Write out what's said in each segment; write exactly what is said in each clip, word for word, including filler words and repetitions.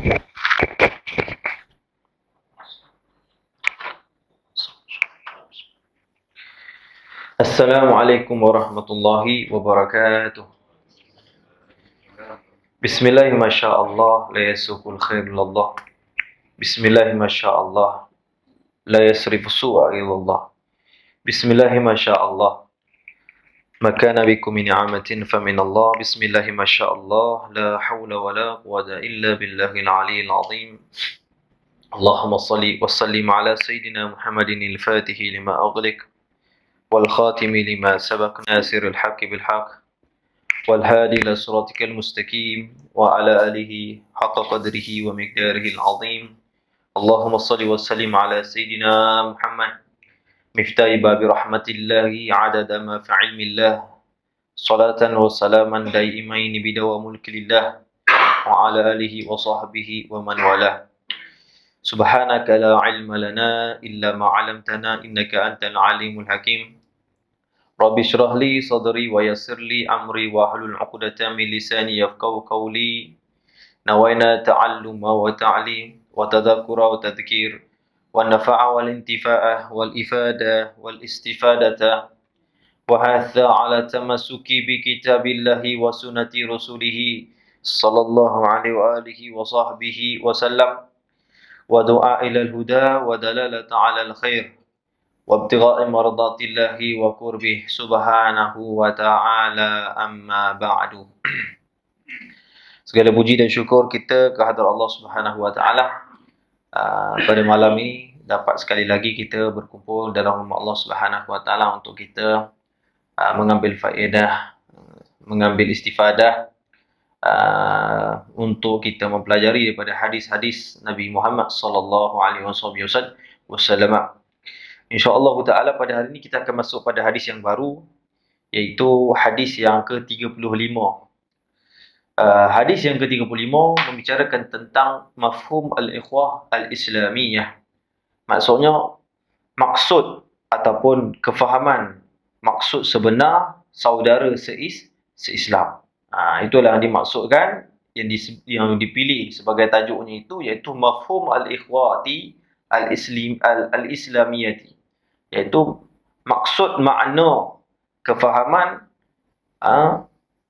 Assalamualaikum warahmatullahi wabarakatuh. Bismillahirrahmanirrahim. Masyaallah, la yasukul khairullah. Bismillahirrahmanirrahim. Masyaallah, la yasrifu su'a illallah. Bismillahirrahmanirrahim. Masyaallah, ma kana bikum min ni'amatin faminallah. Bismillahirrahmanirrahim. Masyaallah, la haula wala quwwata illa billahil aliyyil azim. Allahumma shalli wa sallim ala sayyidina Muhammadin al-Fatihi lima aghliq wal khatimi lima sabaq nasiril haqqi bil haqq wal hadi ila siratikal mustaqim wa ala alihi haqqa qadrihi wa miqdarihi al-azim. Allahumma shalli wa sallim ala sayyidina Muhammad miftahi babi rahmatillahi adada ma fi ilmillah salatan wa salaman daimaini bidawa mulkilillah wa ala alihi wa sahbihi wa man walah. Subhanaka la ilma lana illa ma 'allamtana innaka antal alimul hakim. Rabbi shrah li sadri wa yassir li amri wa hlul 'uqdatam min lisani yafqahu qawli. Nawaina ta'alluma wa ta'lim wa tadhakkura wa tadhkir wa nafa'a wal intifa'a wal ifada wal istifadata wa hatha 'ala tamassuki bi kitabillahi wa sunnati rasulih sallallahu alaihi wa alihi wa sahbihi wa sallam. Wa du'a ilal huda wa dalalata 'alal khair wa ibtigha'i mardatillahi wa qurbih subhanahu wa ta'ala, amma ba'du. Segala puji dan syukur kita kehadrat Allah Subhanahu wa ta'ala. Uh, pada malam ini dapat sekali lagi kita berkumpul dalam rumah Allah Subhanahu wa ta'ala untuk kita uh, mengambil faedah, mengambil istifadah, Uh, untuk kita mempelajari daripada hadis-hadis Nabi Muhammad sallallahu alaihi wasallam. Insya-Allah taala pada hari ini kita akan masuk pada hadis yang baru, iaitu hadis yang ke tiga puluh lima. Uh, hadis yang ke tiga puluh lima membicarakan tentang mafhum al-ikhwah al-islamiyah. Maksudnya maksud ataupun kefahaman maksud sebenar saudara seis seislam. Ha, itulah yang dimaksudkan, yang, di, yang dipilih sebagai tajuknya itu, iaitu mafhum al-ikhwati al-islam al-islamiyati, iaitu maksud makna kefahaman ha,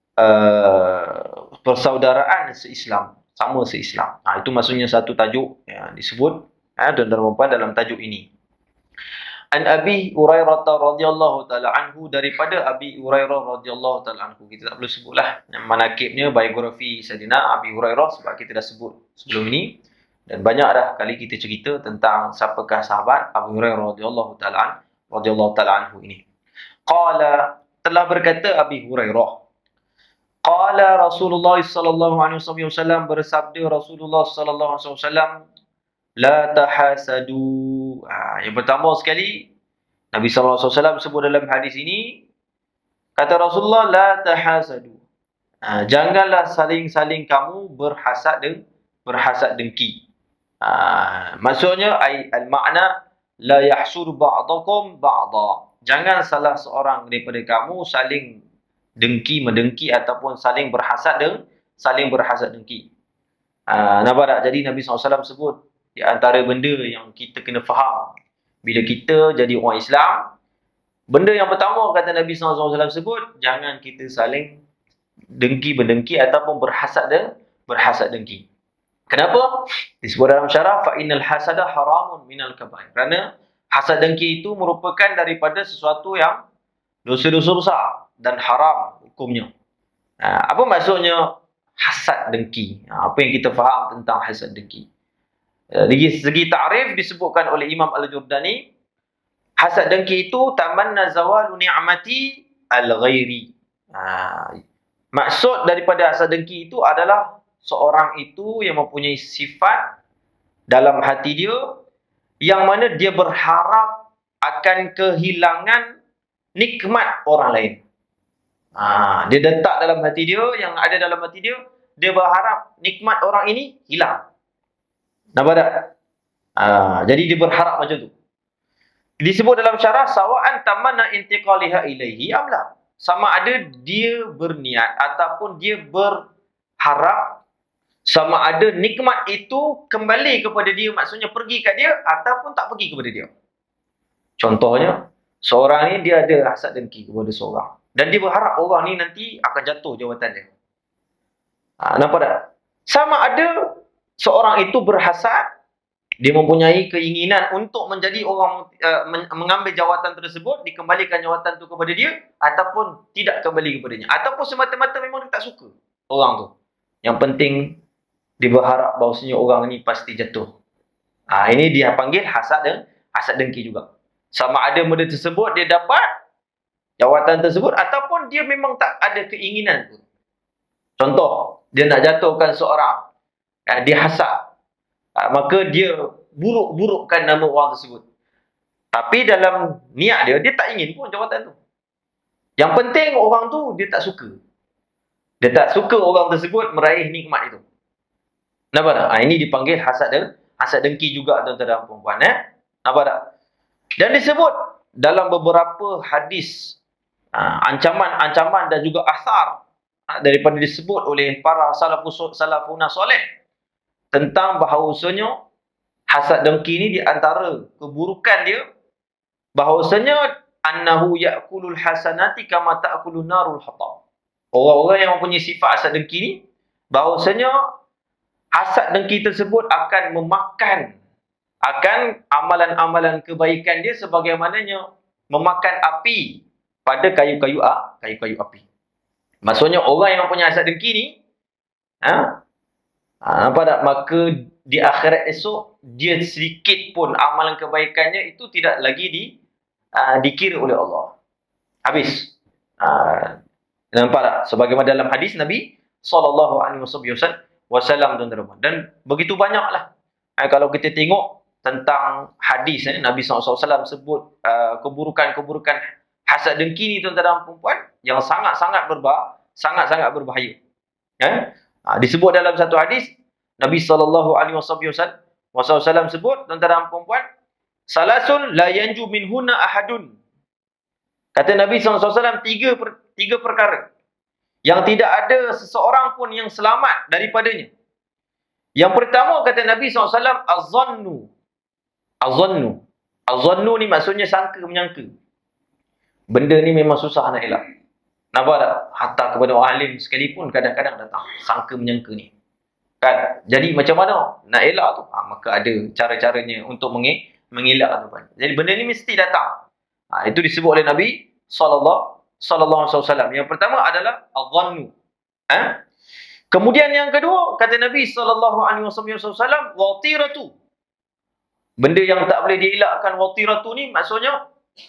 uh, persaudaraan seislam, sama seislam. Ha, itu maksudnya satu tajuk yang disebut ha, tuan-tuan dan puan dalam tajuk ini. An Abi Hurairah radhiyallahu taala anhu, daripada Abi Hurairah radhiyallahu taala anhu. Kita tak perlu sebutlah manakibnya, biografi Sayyidina Abi Hurairah, sebab kita dah sebut sebelum ini dan banyak dah kali kita cerita tentang siapakah sahabat Abu Hurairah radhiyallahu taala radhiyallahu taala anhu ini. Qala, telah berkata Abi Hurairah, qala Rasulullah sallallahu alaihi wasallam, bersabda Rasulullah sallallahu alaihi wasallam, la tahasadu. Ha, yang pertama sekali Nabi sallallahu alaihi wasallam sebut dalam hadis ini, kata Rasulullah, la tahasadu. Ha, janganlah saling-saling kamu berhasad dan berhasad dengki. Ha, maksudnya al-makna la yahsud ba'dakum ba'da. Jangan salah seorang daripada kamu saling dengki mendengki ataupun saling berhasad dan saling berhasad dengki. Ha, nampak tak? Jadi Nabi sallallahu alaihi wasallam sebut di antara benda yang kita kena faham bila kita jadi orang Islam, benda yang pertama kata Nabi sallallahu alaihi wasallam sebut, jangan kita saling dengki mendengki ataupun berhasad dan berhasad dengki. Kenapa? Disebut dalam syarah, fa innal hasada haramun minal kabair. Kerana hasad dengki itu merupakan daripada sesuatu yang dosa-dosa besar dan haram hukumnya. Ha, apa maksudnya hasad dengki? Ha, apa yang kita faham tentang hasad dengki? Dari segi ta'rif disebutkan oleh Imam Al-Jurdani, hasad dengki itu tamanna zawalu ni'mati al-ghairi. Ha, maksud daripada hasad dengki itu adalah seorang itu yang mempunyai sifat dalam hati dia yang mana dia berharap akan kehilangan nikmat orang lain. Ha, dia letak dalam hati dia, yang ada dalam hati dia, dia berharap nikmat orang ini hilang. Nampak tak? Ha, jadi dia berharap macam tu. Disebut dalam syarah, sawa'an tamanna intiqaliha ilaihi amla. Sama ada dia berniat ataupun dia berharap Sama ada nikmat itu kembali kepada dia, maksudnya pergi kat dia, ataupun tak pergi kepada dia. Contohnya, seorang ni dia ada hasad dengki kepada seorang. Dan dia berharap orang ni nanti akan jatuh jawatan dia. Ha, nampak tak? Sama ada seorang itu berhasad, dia mempunyai keinginan untuk menjadi orang uh, mengambil jawatan tersebut, dikembalikan jawatan itu kepada dia, ataupun tidak kembali kepadanya. Ataupun semata-mata memang dia tak suka orang tu. Yang penting, dia berharap bahawasanya orang ni pasti jatuh. Ha, ini dia panggil hasad dan hasad dengki juga. Sama ada benda tersebut dia dapat jawatan tersebut, ataupun dia memang tak ada keinginan tu. Contoh, dia nak jatuhkan seorang, ha, dia hasad, ha, maka dia buruk-burukkan nama orang tersebut. Tapi dalam niat dia, dia tak ingin pun jawatan tu. Yang penting orang tu dia tak suka. Dia tak suka orang tersebut meraih nikmat itu. Nampak tak? Ha, ini dipanggil hasad dan hasad dengki juga tuan-tuan dan puan-puan. Eh? Nampak tak? Dan disebut dalam beberapa hadis ancaman-ancaman uh, dan juga asar uh, daripada disebut oleh para salafus salafuna soleh tentang bahawasanya hasad dengki ni di antara keburukan dia, bahawasanya annahu ya'kulul hasanati kama ta'kulun narul hatab. Orang-orang yang mempunyai sifat hasad dengki ni, bahawasanya hasad dengki tersebut akan memakan akan amalan-amalan kebaikan dia sebagaimananya memakan api pada kayu-kayu ah, kayu-kayu api. Maksudnya orang yang mempunyai hasad dengki ni, ha, ha, nampak tak? Maka di akhirat esok dia sedikit pun amalan kebaikannya itu tidak lagi di uh, dikira oleh Allah. Habis. Uh, nampak tak? Sebagaimana dalam hadis Nabi sallallahu alaihi wasallam dan begitu banyaklah. Eh, kalau kita tengok tentang hadis eh, Nabi sallallahu alaihi wasallam sebut uh, keburukan-keburukan hasad dengki ni tuan-tuan dan puan-puan yang sangat-sangat berbahaya, sangat-sangat berbahaya. Eh? Uh, disebut dalam satu hadis Nabi sallallahu alaihi wasallam sebut tuan-tuan dan puan-puan, salasun la yanju minhunna ahadun. Kata Nabi sallallahu alaihi wasallam tiga per, tiga perkara yang tidak ada seseorang pun yang selamat daripadanya. Yang pertama kata Nabi sallallahu alaihi wasallam az-zannu. Az-zannu. Az-zannu ni maksudnya sangka menyangka. Benda ni memang susah nak elak. Nampak tak? Hatta kepada orang alim sekalipun kadang-kadang datang sangka menyangka ni. Kan? Jadi macam mana nak elak tu? Ha, maka ada cara-caranya untuk mengelak tu. Jadi benda ni mesti datang. Ha, itu disebut oleh Nabi sallallahu sallallahu alaihi wasallam. Yang pertama adalah az-zannu. Ha? Kemudian yang kedua kata Nabi sallallahu alaihi wasallam watiratu. Benda yang tak boleh dielakkan watiratu ni maksudnya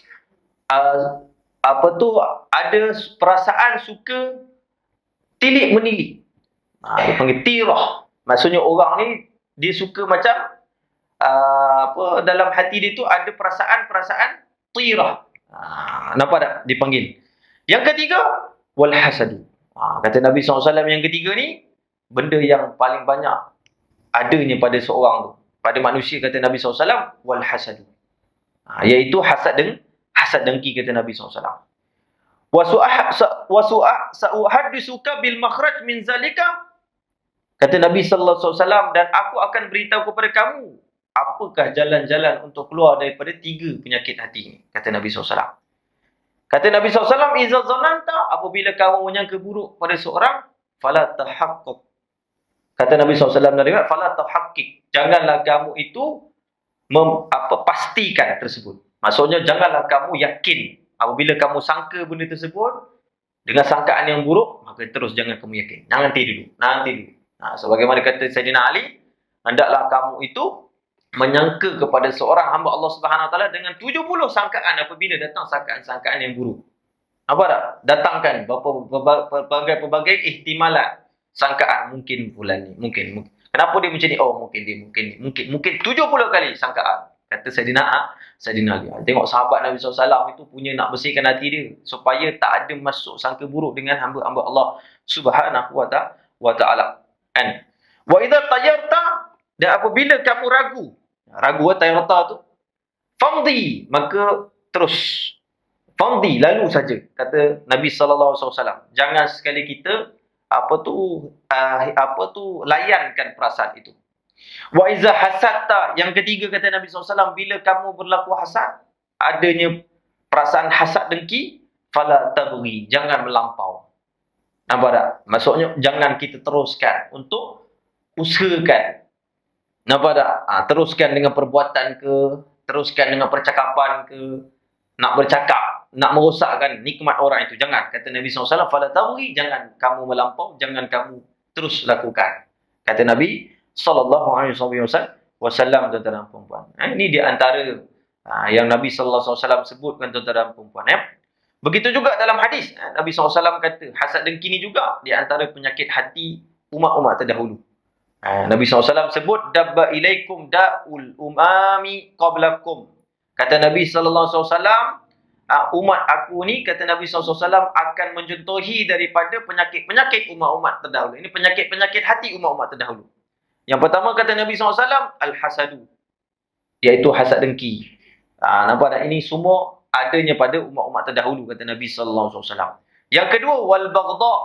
uh, apa tu ada perasaan suka tilik menilik. Ha, dia panggil tirah. Maksudnya orang ni dia suka macam uh, apa dalam hati dia tu ada perasaan-perasaan tirah. Ha, nampak tak dipanggil. Yang ketiga wal hasadu. Ha, kata Nabi sallallahu alaihi wasallam yang ketiga ni benda yang paling banyak adanya pada seorang tu, pada manusia kata Nabi sallallahu alaihi wasallam wal hasadu. Ha, iaitu hasad dan hasad dengki kata Nabi sallallahu alaihi wasallam. Wa su'ah sa'uhaddisuka bil makhraj min zalika. Kata Nabi sallallahu alaihi wasallam dan aku akan beritahu kepada kamu apakah jalan-jalan untuk keluar daripada tiga penyakit hati ini. Kata Nabi sallallahu alaihi wasallam. Kata Nabi sallallahu alaihi wasallam, iza zananta, apabila kamu menyangka buruk pada seorang, fala tahaqquq. Kata Nabi sallallahu alaihi wasallam dari fala tahaqqiq. Janganlah kamu itu mem, apa pastikan tersebut. Maksudnya janganlah kamu yakin. Apabila kamu sangka benda tersebut dengan sangkaan yang buruk, maka terus jangan kamu yakin. Nanti dulu, nanti dulu. Nah, sebagaimana kata Sayyidina Ali, hendaklah kamu itu menyangka kepada seorang hamba Allah Subhanahu Wa Taala dengan tujuh puluh sangkaan apabila datang sangkaan-sangkaan yang buruk. Apa tak? Datangkan pelbagai-pelbagai ihtimalat sangkaan mungkin bulan ni, mungkin, mungkin. Kenapa dia macam ni? Oh, mungkin dia, mungkin ni, mungkin, mungkin tujuh puluh kali sangkaan. Kata Sayyidina Sayyidina Ali. Tengok sahabat Nabi sallallahu alaihi wasallam itu punya nak bersihkan hati dia supaya tak ada masuk sangka buruk dengan hamba-hamba Allah Subhanahu Wa Taala. Kan? Wa idza tayyarta, dan apabila kamu ragu, ragu tayyarta tu, famdi, maka terus. Famdi, lalu saja. Kata Nabi sallallahu alaihi wasallam. Jangan sekali kita apa tu uh, apa tu layankan perasaan itu. Wa iza hasadta, yang ketiga kata Nabi sallallahu alaihi wasallam, bila kamu berlaku hasad, adanya perasaan hasad dengki, fala tabghi, jangan melampau. Nampak tak? Maksudnya jangan kita teruskan untuk usahakan. Nampak tak? Ha, teruskan dengan perbuatan ke, teruskan dengan percakapan ke, nak bercakap, nak merosakkan nikmat orang itu. Jangan. Kata Nabi sallallahu alaihi wasallam, fala tabghi, jangan kamu melampau, jangan kamu terus lakukan. Kata Nabi sallallahu alaihi wasallam, tuan-tuan dan puan-puan. Ha, ini di antara ha, yang Nabi sallallahu alaihi wasallam sebutkan, tuan-tuan dan puan-puan. Ya. Begitu juga dalam hadis, ha, Nabi sallallahu alaihi wasallam kata, hasad dengki ni juga di antara penyakit hati umat-umat terdahulu. Ha, Nabi sallallahu alaihi wasallam sebut, dabba ilaikum da'ul umami qablakum. Kata Nabi sallallahu alaihi wasallam, umat aku ni, kata Nabi sallallahu alaihi wasallam, akan mencontohi daripada penyakit-penyakit umat-umat terdahulu. Ini penyakit-penyakit hati umat-umat terdahulu. Yang pertama kata Nabi sallallahu alaihi wasallam, al-hasadu, iaitu hasad dengki. Ha, nampak tak? Ini semua adanya pada umat-umat terdahulu, kata Nabi sallallahu alaihi wasallam. Yang kedua, wal-baghdha,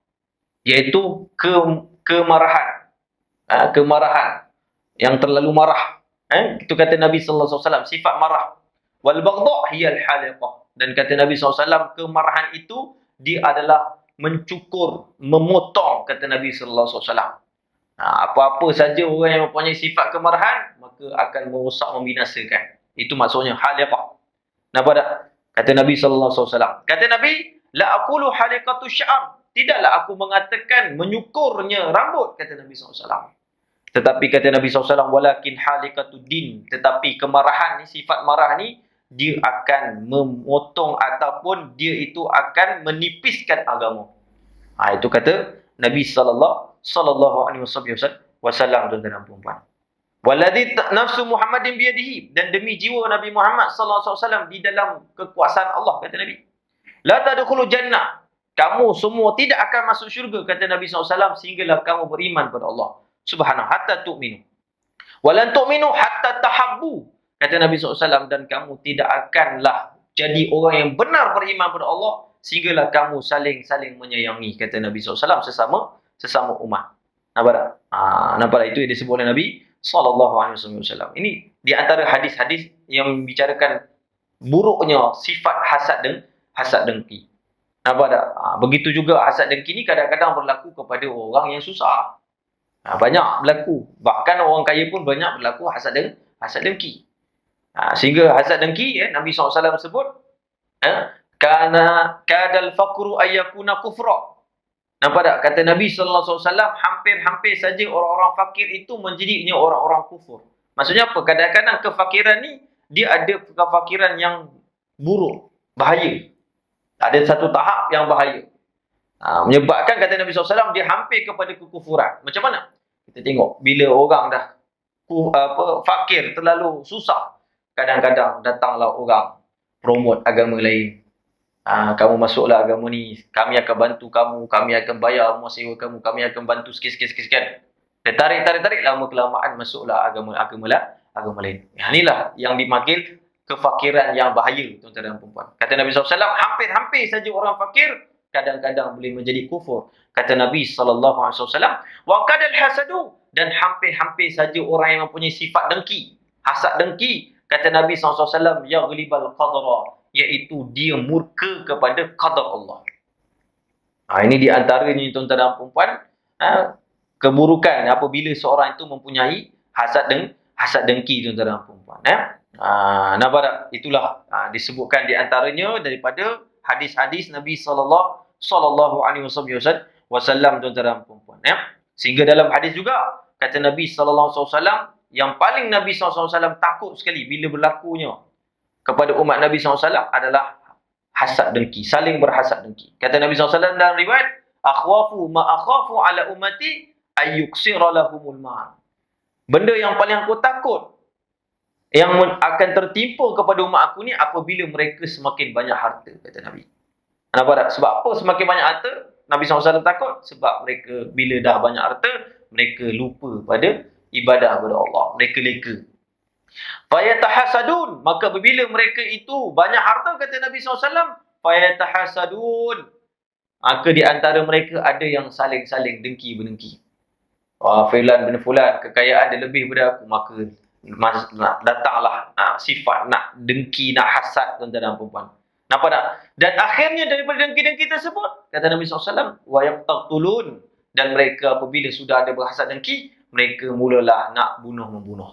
iaitu ke kemarahan. Ha, kemarahan yang terlalu marah. Eh, itu kata Nabi sallallahu alaihi wasallam, sifat marah. Wal baghdha hiya al haliqah, dan kata Nabi sallallahu alaihi wasallam, kemarahan itu dia adalah mencukur, memotong, kata Nabi sallallahu alaihi wasallam. Ha, apa-apa saja orang yang mempunyai sifat kemarahan, maka akan merosak, membinasakan. Itu maksudnya haliqah. Nampak tak? Kata Nabi sallallahu alaihi wasallam. Kata Nabi, la aqulu haliqatu sya'ar, tidaklah aku mengatakan menyukurnya rambut, kata Nabi sallallahu alaihi wasallam. Tetapi kata Nabi sallallahu alaihi wasallam, walakin halikatu din, tetapi kemarahan ni, sifat marah ni, dia akan memotong ataupun dia itu akan menipiskan agama. Ha, itu kata Nabi sallallahu alaihi wasallam, tuan-tuan dan puan-puan. Waladhi nafsu Muhammadin biyadihi, dan demi jiwa Nabi Muhammad sallallahu alaihi wasallam di dalam kekuasaan Allah, kata Nabi. La tadkhulu jannah, kamu semua tidak akan masuk syurga, kata Nabi sallallahu alaihi wasallam, sehinggalah kamu beriman kepada Allah Subhanahu hatta tu'minu. Walan tu'minu hatta tahabbu. Kata Nabi sallallahu alaihi wasallam, dan kamu tidak akanlah jadi orang yang benar beriman kepada Allah sehinggalah kamu saling-saling menyayangi, kata Nabi sallallahu alaihi wasallam, sesama sesama umat. Nampak tak? Ha, nampak tak? Itu yang disebut oleh Nabi sallallahu alaihi wasallam. Ini di antara hadis-hadis yang membicarakan buruknya sifat hasad dan hasad dengki. Nampak tak? Ha, begitu juga hasad dengki ni kadang-kadang berlaku kepada orang yang susah. Ha, banyak berlaku. Bahkan orang kaya pun banyak berlaku hasad dan hasad dengki. Ha, sehingga hasad dengki, eh, Nabi sallallahu alaihi wasallam sebut, eh, kana kadal faqru ayyakuna kufra. Nampak tak? Kata Nabi sallallahu alaihi wasallam, hampir-hampir saja orang-orang fakir itu menjadinya orang-orang kufur. Maksudnya apa? Kadang-kadang kefakiran ni, dia ada kefakiran yang buruk, bahaya. Ada satu tahap yang bahaya. Ha, menyebabkan, kata Nabi sallallahu alaihi wasallam, dia hampir kepada kekufuran. Macam mana? Kita tengok, bila orang dah apa, fakir, terlalu susah, kadang-kadang datanglah orang promote agama lain. Ha, kamu masuklah agama ni, kami akan bantu kamu, kami akan bayar rumah sewa kamu, kami akan bantu sikit-sikit-sikit. Tarik-tarik-tarik, lama-kelamaan masuklah agama-agama lah, agama lain. Yang inilah yang dipanggil kefakiran yang bahaya, tuan-tuan dan puan-puan. Kata Nabi sallallahu alaihi wasallam, hampir-hampir saja orang fakir kadang-kadang boleh menjadi kufur. Kata Nabi sallallahu alaihi wasallam, wa kadal hasadu, dan hampir-hampir saja orang yang mempunyai sifat dengki, hasad dengki, kata Nabi sallallahu alaihi wasallam, yaghlibal qadra, iaitu dia murka kepada qadar Allah. Ha, ini di antaranya, tuan-tuan dan puan-puan, ha, keburukan apabila seorang itu mempunyai hasad deng hasad dengki, tuan-tuan dan puan-puan. Ha? Ha, nampak tak? Itulah ha, disebutkan di antaranya daripada hadis-hadis Nabi sallallahu alaihi wasallam, tuan-tuan dan puan-puan. Ya? Sehingga dalam hadis juga kata Nabi sallallahu alaihi wasallam, yang paling Nabi sallallahu alaihi wasallam takut sekali bila berlakunya kepada umat Nabi sallallahu alaihi wasallam adalah hasad dengki, saling berhasad dengki. Kata Nabi sallallahu alaihi wasallam dalam riwayat, akhwafu ma akhafu ala ummati ayyuksira lahumul mal. Benda yang paling aku takut yang akan tertimpa kepada umat aku ni apabila mereka semakin banyak harta, kata Nabi. Nampak tak? Sebab apa semakin banyak harta? Nabi sallallahu alaihi wasallam takut sebab mereka bila dah banyak harta, mereka lupa pada ibadah kepada Allah. Mereka leka. Fayatahasadun, maka bila mereka itu banyak harta, kata Nabi sallallahu alaihi wasallam, fayatahasadun, Maka di antara mereka ada yang saling-saling dengki-berdengki. Wah, fulan bin fulan, kekayaan dia lebih daripada aku, maka mas, nak, datanglah ah, sifat nak dengki, nak hasad tuan-tuan dan perempuan. Nampak tak? Dan akhirnya daripada dengki-dengki tersebut, kata Nabi sallallahu alaihi wasallam, wa yaqtulun, dan mereka apabila sudah ada berhasad dengki, mereka mulalah nak bunuh-membunuh.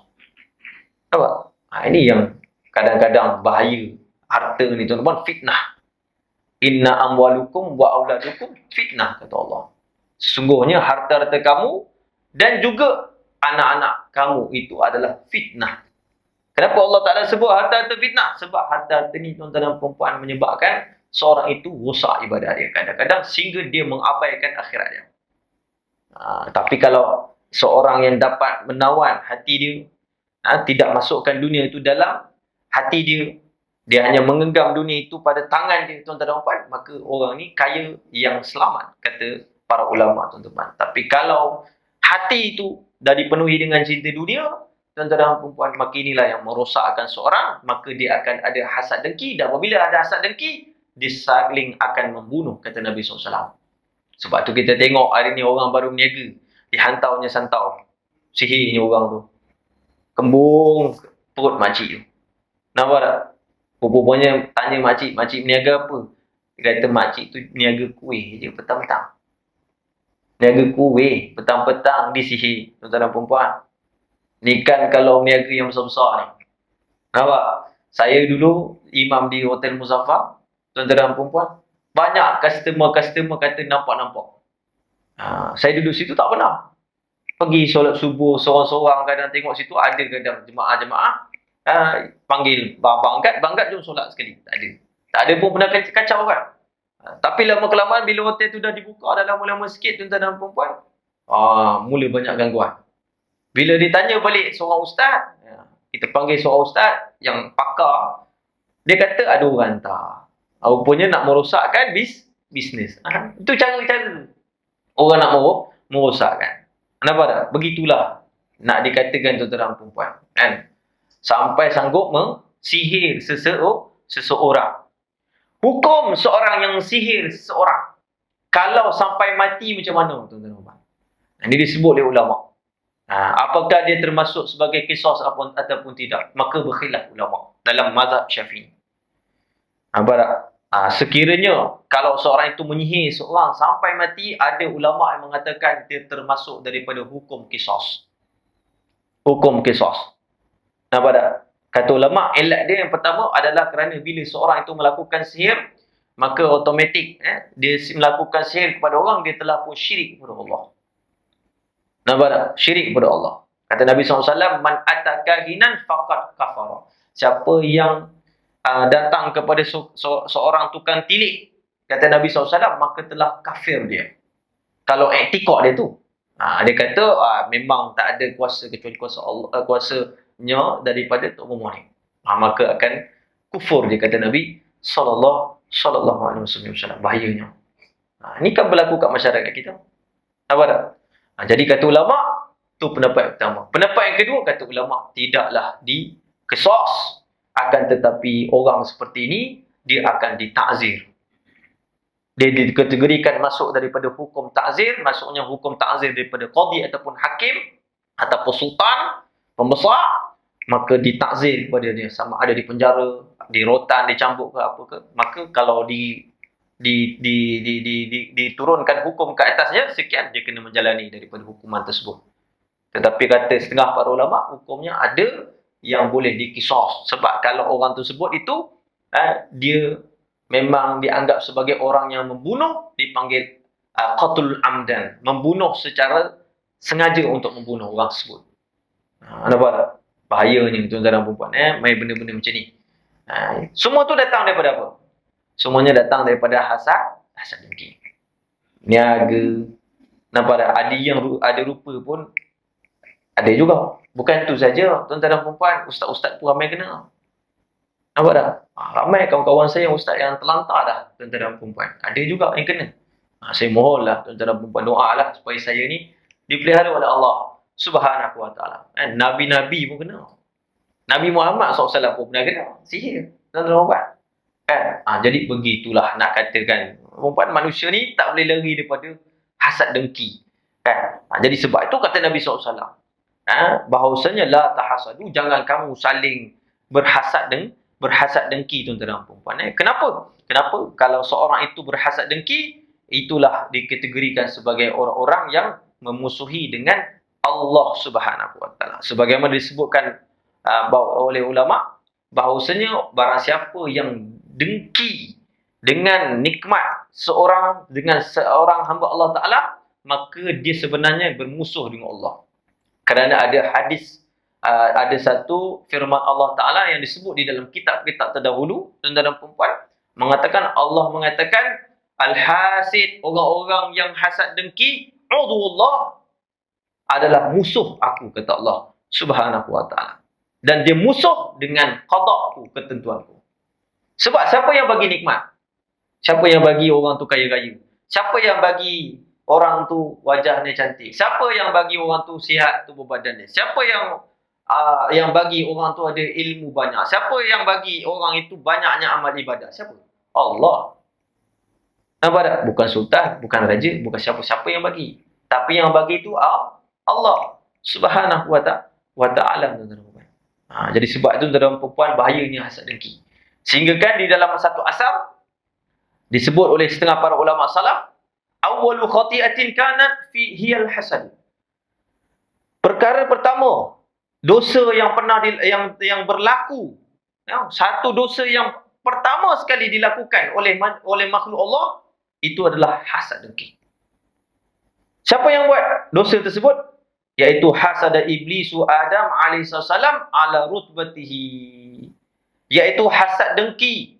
Nampak? Ha, ini yang kadang-kadang bahaya harta ni tuan-tuan, fitnah. Inna amwalukum wa auladukum fitnah, kata Allah. Sesungguhnya harta-harta kamu dan juga anak-anak kamu itu adalah fitnah. Kenapa Allah Ta'ala sebut harta-harta fitnah? Sebab harta-harta ni tuan-tuan dan perempuan menyebabkan seorang itu rosak ibadah dia. Kadang-kadang sehingga dia mengabaikan akhirat dia. Ha, tapi kalau seorang yang dapat menawan hati dia, ha, tidak masukkan dunia itu dalam hati dia, dia hanya menggenggam dunia itu pada tangan dia, tuan-tuan dan perempuan, maka orang ni kaya yang selamat, kata para ulama, tuan-tuan. Tapi kalau hati itu dah dipenuhi dengan cinta dunia, tuan-tuan dan perempuan, maka inilah yang merosakkan seorang. Maka dia akan ada hasad dengki, dan apabila ada hasad dengki, dia saling akan membunuh, kata Nabi sallallahu alaihi wasallam. Sebab tu kita tengok hari ni orang baru berniaga, dihantaunya santau, sihirnya orang tu, kembung perut makcik tu. Nampak tak? Rupanya tanya makcik, makcik berniaga apa? Dia kata makcik tu niaga kuih je petang-petang. Niaga kuih petang-petang disihir, tuan-tuan dan perempuan. Ni kan kalau niaga yang besar-besar ni. Nampak? Saya dulu imam di Hotel Muzaffar, tuan-tuan dan perempuan. Banyak customer-customer kata nampak-nampak. Ha, saya duduk situ tak pernah. Pergi solat subuh seorang-seorang, kadang tengok situ ada kadang jemaah-jemaah. Ha, panggil banggat, banggat jom solat sekali. Tak ada. Tak ada pun pernah kacau kan. Ha, tapi lama-kelamaan bila hotel tu dah dibuka, dah lama-lama sikit tuan-tuan dan perempuan, ha, mula banyak gangguan. Bila ditanya balik seorang ustaz, kita panggil seorang ustaz yang pakar, dia kata ada orang hantar. Rupanya nak merosakkan bis, bisnes. Ha, itu cara-cara orang nak merosakkan. Kenapa tak? Begitulah nak dikatakan tuan-tuan dan perempuan. Kan? Sampai sanggup mensihir seseorang. Hukum seorang yang sihir seseorang, kalau sampai mati macam mana, tuan-tuan dan perempuan? Ini disebut oleh ulama. Ha, apakah dia termasuk sebagai qisas ataupun tidak? Maka berkhilaf ulama dalam mazhab Syafi'i. Nampak tak? Ha, sekiranya kalau seorang itu menyihir seorang sampai mati, ada ulama yang mengatakan dia termasuk daripada hukum qisas. Hukum qisas. Nampak tak? Kata ulama, ilat dia yang pertama adalah kerana bila seorang itu melakukan sihir, maka automatik eh, dia melakukan sihir kepada orang, dia telah pun syirik kepada Allah. Nampak tak? Syirik kepada Allah. Kata Nabi sallallahu alaihi wasallam, man atakahinan faqad kafara. Siapa yang uh, datang kepada se se seorang tukang tilik, kata Nabi sallallahu alaihi wasallam, maka telah kafir dia. Kalau iktikad dia tu. Ha, dia kata uh, memang tak ada kuasa kecuali kuasa Allah, uh, kuasanya daripada Tok Muhammad ni. Ha, maka akan kufur, dia kata Nabi sallallahu alaihi wasallam. Bahayanya. Ha, ini kan berlaku kat masyarakat kita. Nampak tak? Ha, jadi kata ulama, tu pendapat pertama. Pendapat yang kedua, kata ulama, tidaklah dikisas. Akan tetapi orang seperti ini, dia akan ditakzir. Dia dikategorikan masuk daripada hukum takzir, masuknya hukum takzir daripada qadi ataupun hakim, ataupun sultan, pembesar, maka ditakzir kepada dia. Sama ada di penjara, di rotan, dicambuk ke apa ke. Maka kalau di Di, di, di, di, di, diturunkan hukum ke atasnya, sekian, dia kena menjalani daripada hukuman tersebut. Tetapi kata setengah para ulama, hukumnya ada yang boleh dikisas. Sebab kalau orang tersebut itu, eh, dia memang dianggap sebagai orang yang membunuh, dipanggil uh, qatlul amdan. Membunuh secara sengaja untuk membunuh orang tersebut. Ha, nampak tak? Bahayanya tuan-tuan dan perempuan. Eh, main benda-benda macam ni. Ha, semua tu datang daripada apa? Semuanya datang daripada hasad, hasad dengki. Niaga. Nampak tak? Ada yang ada rupa pun ada juga. Bukan tu saja, tuan-tuan dan perempuan, ustaz-ustaz pun ramai kena. Nampak tak? Ramai kawan-kawan saya yang ustaz yang terlantar dah, tuan-tuan dan perempuan. Ada juga yang kena. Ha, saya mohonlah tuan-tuan dan perempuan, doalah supaya saya ni dipelihara oleh Allah Subhanahu wa taala. Eh, Nabi-nabi pun kena. Nabi Muhammad sallallahu alaihi wasallam pun pernah kena sihir, tuan-tuan dan perempuan. Kan? Ha, jadi begitulah nak katakan Perempuan manusia ni tak boleh lari daripada hasad dengki. Kan? Ha, jadi sebab itu kata Nabi sallallahu alaihi wasallam, ha, bahawasanya la tahasadu, jangan kamu saling berhasad deng berhasad dengki, tuan-tuan dan puan-puan. Eh, kenapa? Kenapa? Kalau seorang itu berhasad dengki, itulah dikategorikan sebagai orang-orang yang memusuhi dengan Allah Subhanahu wa taala. Sebagaimana disebutkan uh, oleh ulama, bahawasanya barang siapa yang dengki dengan nikmat seorang, dengan seorang hamba Allah Taala, maka dia sebenarnya bermusuh dengan Allah. Kerana ada hadis, uh, ada satu firman Allah Taala yang disebut di dalam kitab-kitab terdahulu, tuan-tuan dan puan-puan, mengatakan, Allah mengatakan, al-hasid, orang-orang yang hasad dengki, udullah, adalah musuh aku, kata Allah Subhanahu wa taala. Dan dia musuh dengan qada'ku, ketentuanku. Sebab siapa yang bagi nikmat? Siapa yang bagi orang tu kaya-kaya? Siapa yang bagi orang tu wajahnya cantik? Siapa yang bagi orang tu sihat tubuh badannya? Siapa yang uh, yang bagi orang tu ada ilmu banyak? Siapa yang bagi orang itu banyaknya amal ibadah? Siapa? Allah. Nampak tak? Bukan sultan, bukan raja, bukan siapa-siapa yang bagi. Tapi yang bagi itu Allah Subhanahu wa ta'ala. Ha, jadi sebab itu dalam perempuan bahayanya hasad dengki. Sehingga kan di dalam satu asar disebut oleh setengah para ulama salaf, awwalu khati'atin kanat fi hiyal hasad. Perkara pertama, dosa yang pernah di, yang yang berlaku, ya, satu dosa yang pertama sekali dilakukan oleh oleh makhluk Allah, itu adalah hasad dengki. Siapa yang buat dosa tersebut? Iaitu hasada iblisu Adam alaihi salam ala rutbatihi. Iaitu hasad dengki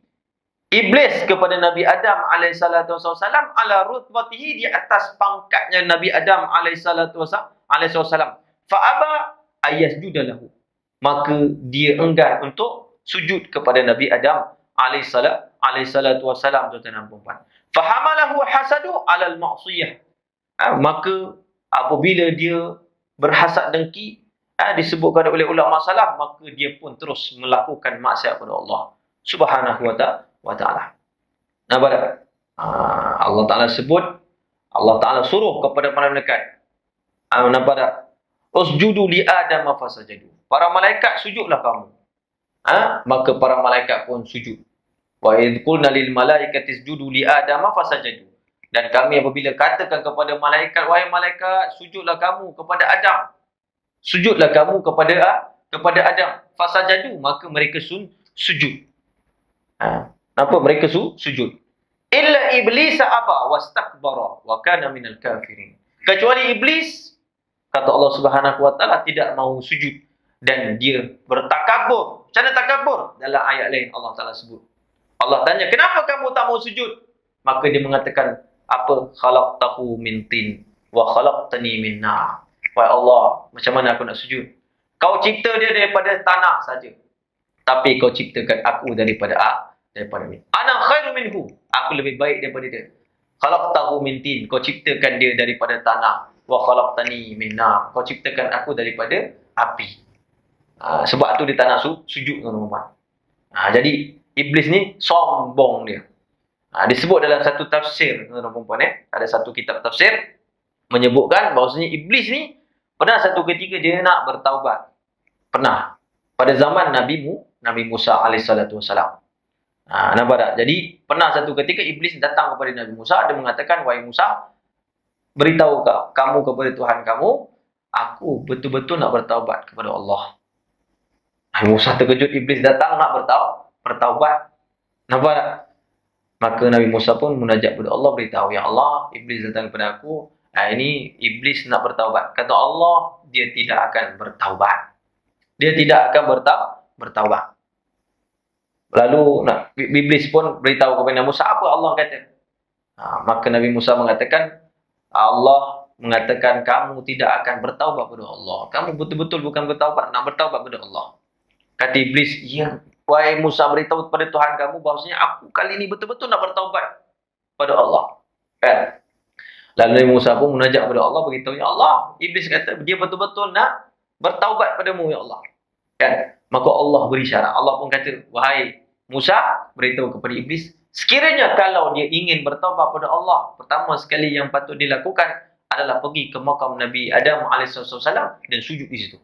iblis kepada Nabi Adam alaihi salatu wasallam ala rutbatihi, di atas pangkatnya Nabi Adam alaihi salatu wasallam. Fa aba ayasjudalahu, maka dia enggan untuk sujud kepada Nabi Adam alaihi salatu wasallam, tuan-tuan dan puan-puan. Fa hamalahu hasadu ala al-ma'siyah, ha, maka apabila dia berhasad dengki, ha, disebutkan oleh ulama salaf, maka dia pun terus melakukan maksiat kepada Allah Subhanahu wa ta'ala. Nampak tak? Ha, Allah Ta'ala sebut, Allah Ta'ala suruh kepada para malaikat. Ha, nampak tak? Usjudu li Adam fasajadu. Para malaikat, sujudlah kamu. Ha? Maka para malaikat pun sujud. Wa idh qulna lil malaikati isjudu li Adam fasajadu. Dan kami apabila katakan kepada malaikat, wahai malaikat, sujudlah kamu kepada Adam. Sujudlah kamu kepada kepada Adam. Fasajadu, maka mereka sun, sujud. Ha. Kenapa mereka su, sujud? Illa iblis aba wastakbara wa kana minal kafirin. Kecuali iblis, kata Allah Subhanahu wa taala, tidak mahu sujud dan dia bertakabur. Macam mana takabur? Dalam ayat lain Allah Taala sebut. Allah tanya, kenapa kamu tak mahu sujud? Maka dia mengatakan, apa khalaqtahu min tin wa khalaqtani min nar. Wahai Allah, macam mana aku nak sujud? Kau cipta dia daripada tanah saja, tapi kau ciptakan aku daripada daripada min. Ana khairu minhu, aku lebih baik daripada dia. Khalaqtahu min tin, kau ciptakan dia daripada tanah, wa khalaqtani min nar, kau ciptakan aku daripada api. Ha, sebab tu dia tak nak su, sujud dengan Muhammad. Ha, jadi iblis ni sombong dia. Ha, disebut dalam satu tafsir, tuan-tuan dan puan-puan, eh, ada satu kitab tafsir menyebutkan bahawasanya iblis ni pernah satu ketika dia nak bertaubat. Pernah. Pada zaman Nabi Mu, Nabi Musa alaihi salatu wasalam. Ha, nampak tak? Jadi pernah satu ketika iblis datang kepada Nabi Musa, dia mengatakan, wahai Musa, beritahu kamu kepada Tuhan kamu, aku betul-betul nak bertaubat kepada Allah. Nabi Musa terkejut, iblis datang nak bertaubat, bertaubat. Nampak tak? Maka Nabi Musa pun munajat kepada Allah, beritahu, ya Allah, iblis datang kepada aku, ha, ini iblis nak bertaubat. Kata Allah, dia tidak akan bertaubat. Dia tidak akan bertaubat. Lalu nah, iblis pun beritahu kepada Nabi Musa, apa Allah kata? Ha, maka Nabi Musa mengatakan, Allah mengatakan kamu tidak akan bertaubat kepada Allah. Kamu betul-betul bukan bertaubat, nak bertaubat kepada Allah. Kata iblis, ya, wahai Musa, beritahu kepada Tuhan kamu bahawasanya aku kali ini betul-betul nak bertaubat pada Allah. Kan? Lalu Nabi Musa pun munajat kepada Allah, beritahu, ya Allah, iblis kata dia betul-betul nak bertaubat padamu, ya Allah. Kan? Maka Allah beri syarat. Allah pun kata, wahai Musa, beritahu kepada iblis, Sekiranya kalau dia ingin bertaubat pada Allah, pertama sekali yang patut dilakukan adalah pergi ke makam Nabi Adam alaihissalam dan sujud di situ.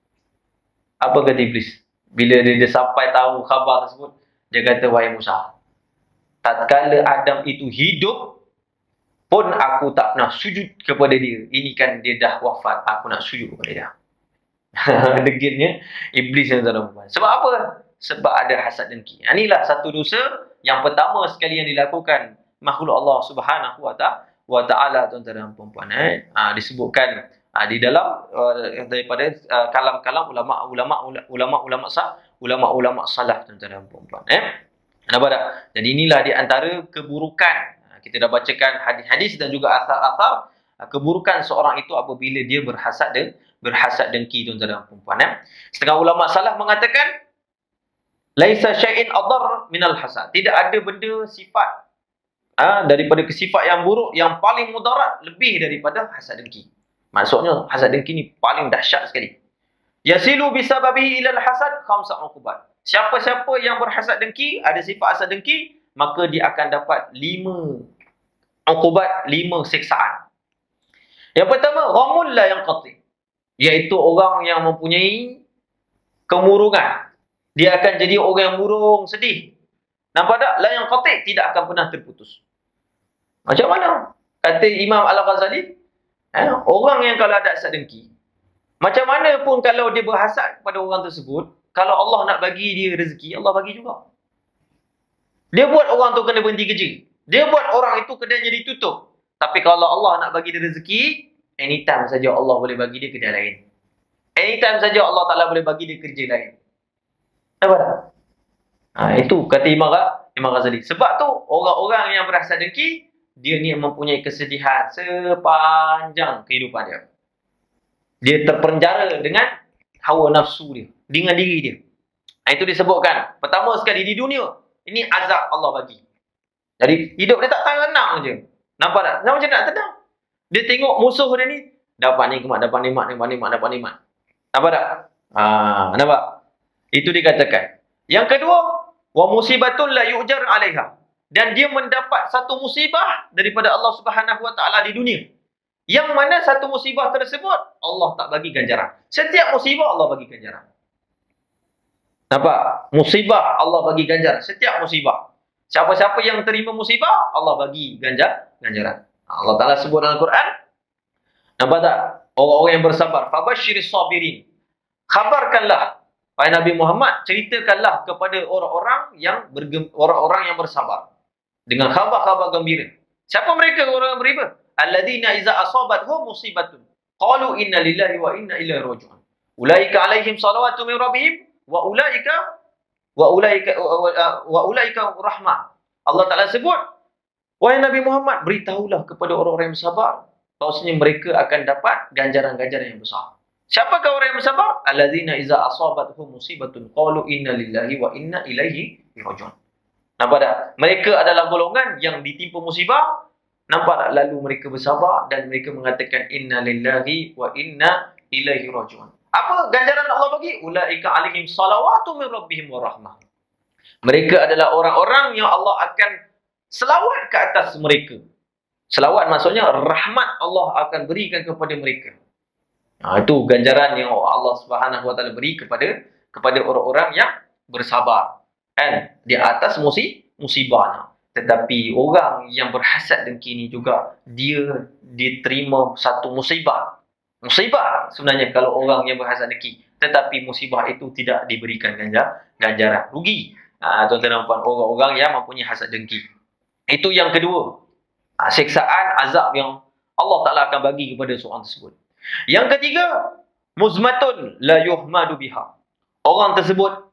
Apa kata iblis? Bila dia, dia sampai tahu khabar tersebut, dia kata, wahai Musa, tatkala Adam itu hidup pun aku tak pernah sujud kepada dia. Ini kan dia dah wafat, aku nak sujud kepada dia. Degilnya iblis yang dalam. Sebab apa? Sebab ada hasad dengki. Inilah satu dosa yang pertama sekali yang dilakukan makhluk Allah Subhanahu wa taala, tuan-tuan dan puan-puan, eh ha, disebutkan ha, di dalam uh, daripada uh, kalam-kalam ulama-ulama ulama-ulama sah ulama-ulama salaf, tuan-tuan dan puan-puan, eh nampak tak? Jadi inilah di antara keburukan. Kita dah bacakan hadis-hadis dan juga asar-asar keburukan seorang itu apabila dia berhasad dan berhasad dengki, tuan-tuan dan puan-puan, eh setengah ulama salaf mengatakan laisa syai'in adar minal hasad. Tidak ada benda sifat ha, daripada sifat yang buruk yang paling mudarat lebih daripada hasad dengki. Maksudnya hasad dengki ni paling dahsyat sekali. Yasilu bisababihi ilal hasad khamsa uqubat. Siapa-siapa yang berhasad dengki, ada sifat hasad dengki, maka dia akan dapat lima uqubat, lima siksaan. Yang pertama, ghamul la yanqati, iaitu orang yang mempunyai kemurungan. Dia akan jadi orang yang murung, sedih. Nampak tak? La yanqati, tidak akan pernah terputus. Macam mana? Kata Imam Al-Ghazali, eh, orang yang kalau ada hasad dengki, macam mana pun kalau dia berhasad kepada orang tersebut, kalau Allah nak bagi dia rezeki, Allah bagi juga. Dia buat orang tu kena berhenti kerja. Dia buat orang itu kedainya ditutup. Tapi kalau Allah nak bagi dia rezeki, anytime saja Allah boleh bagi dia kedai lain. Anytime saja Allah Ta'ala boleh bagi dia kerja lain. Apa tak? Ha, itu kata Imam, Imam Ghazali. Sebab tu orang-orang yang berhasad dengki, dia ni mempunyai kesedihan sepanjang kehidupan dia. Dia terpenjara dengan hawa nafsu dia, dengan diri dia. Ha, itu disebutkan. Pertama sekali di dunia, ini azab Allah bagi. Jadi hidup dia tak tenang je. Nampak tak? Nampak macam nak tenang. Dia tengok musuh dia ni, dapat nikmat, dapat nikmat, dapat nikmat, dapat nikmat. Nampak tak? Ha, nampak? Itu dikatakan. Yang kedua, wa musibatun la yu'jar 'alaiha. Dan dia mendapat satu musibah daripada Allah Subhanahu wa taala di dunia. Yang mana satu musibah tersebut Allah tak bagi ganjaran. Setiap musibah Allah bagi ganjaran. Nampak? Musibah Allah bagi ganjaran. Setiap musibah. Siapa-siapa yang terima musibah, Allah bagi ganjar, ganjaran. Allah Ta'ala sebut dalam Al-Quran. Nampak tak? Orang-orang yang bersabar. Fabashiris sabirin. Khabarkanlah, wahai Nabi Muhammad, ceritakanlah kepada orang-orang yang orang-orang yang bersabar dengan khabar-khabar gembira. Siapa mereka orang yang beriman? Alladzina iza asabathum musibatun qalu inna lillahi wa inna ilaihi raji'un. Ulaika alaihim salawatu min rabbihim wa ulaika wa ulaika wa ulaika rahmah. Allah Taala sebut, wahai Nabi Muhammad, beritahulah kepada orang-orang yang bersabar bahwasanya mereka akan dapat ganjaran-ganjaran yang besar. Siapakah orang yang bersabar? Alladzina iza asabathum musibatun qalu inna lillahi wa inna ilaihi raji'un. Nampak tak? Mereka adalah golongan yang ditimpa musibah. Nampak tak? Lalu mereka bersabar dan mereka mengatakan inna lillahi wa inna ilaihi raji'un. Apa ganjaran Allah bagi? Ulaika alaihim salawatu min rabbihim wa rahmah. Mereka adalah orang-orang yang Allah akan selawat ke atas mereka. Selawat maksudnya rahmat Allah akan berikan kepada mereka. Nah, itu ganjaran yang Allah Subhanahu wa taala beri kepada kepada orang-orang yang bersabar kan di atas musibah. Tetapi orang yang berhasad dengki ni juga dia diterima satu musibah. Musibah sebenarnya kalau orang yang berhasad dengki, tetapi musibah itu tidak diberikan ganjar, ganjaran. Rugi. Ha, tuan-tuan dan puan, orang-orang yang mempunyai hasad dengki. Itu yang kedua. Ha, siksaan azab yang Allah Taala akan bagi kepada seorang tersebut. Yang ketiga, muzmatun la yuhmadu biha. Orang tersebut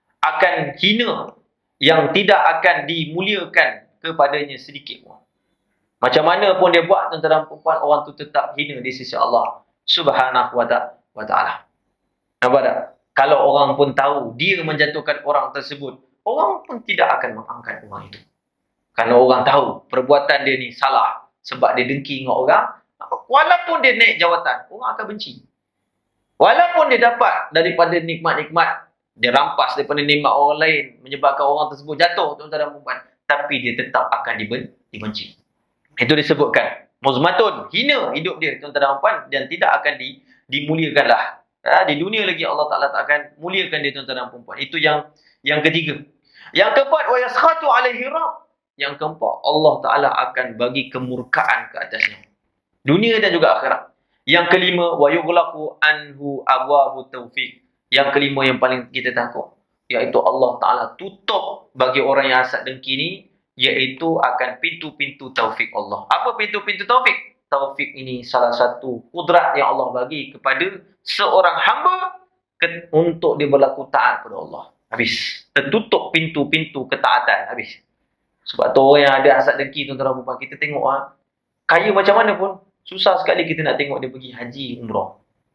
akan hina yang tidak akan dimuliakan kepadanya sedikit pun. Macam mana pun dia buat, tuan-tuan dan puan, orang tu tetap hina di sisi Allah Subhanahu wa taala. Nampak tak? Kalau orang pun tahu dia menjatuhkan orang tersebut, orang pun tidak akan mengangkat orang itu. Kerana orang tahu perbuatan dia ni salah sebab dia dengki dengan orang. Walaupun dia naik jawatan, orang akan benci. Walaupun dia dapat daripada nikmat-nikmat, dia rampas daripada nikmat orang lain, menyebabkan orang tersebut jatuh, tuan-tuan dan puan. tapi dia tetap akan diben dibenci. Itu disebutkan muzmatun, hina hidup dia tuan-tuan dan puan, dan tidak akan di, dimuliakanlah. Ha, di dunia lagi Allah Taala tak akan muliakan dia tuan-tuan dan puan. Itu yang yang ketiga. Yang keempat, wa yaskhatu alaihi rabb. Yang keempat, Allah Taala akan bagi kemurkaan ke atasnya. Dunia dan juga akhirat. Yang kelima, wa yughlaqu anhu abwabu taufiq. Yang kelima yang paling kita takut, iaitu Allah Taala tutup bagi orang yang hasad dengki ni, iaitu akan pintu-pintu taufik Allah. Apa pintu-pintu taufik? Taufik ini salah satu kudrat yang Allah bagi kepada seorang hamba ke, untuk dia berlaku taat kepada Allah. Habis. Tertutup pintu-pintu ketaatan. Habis. Sebab tu orang yang ada hasad dengki, tuan-tuan dan puan, kita tengok ha, kaya macam mana pun, susah sekali kita nak tengok dia pergi haji, umrah.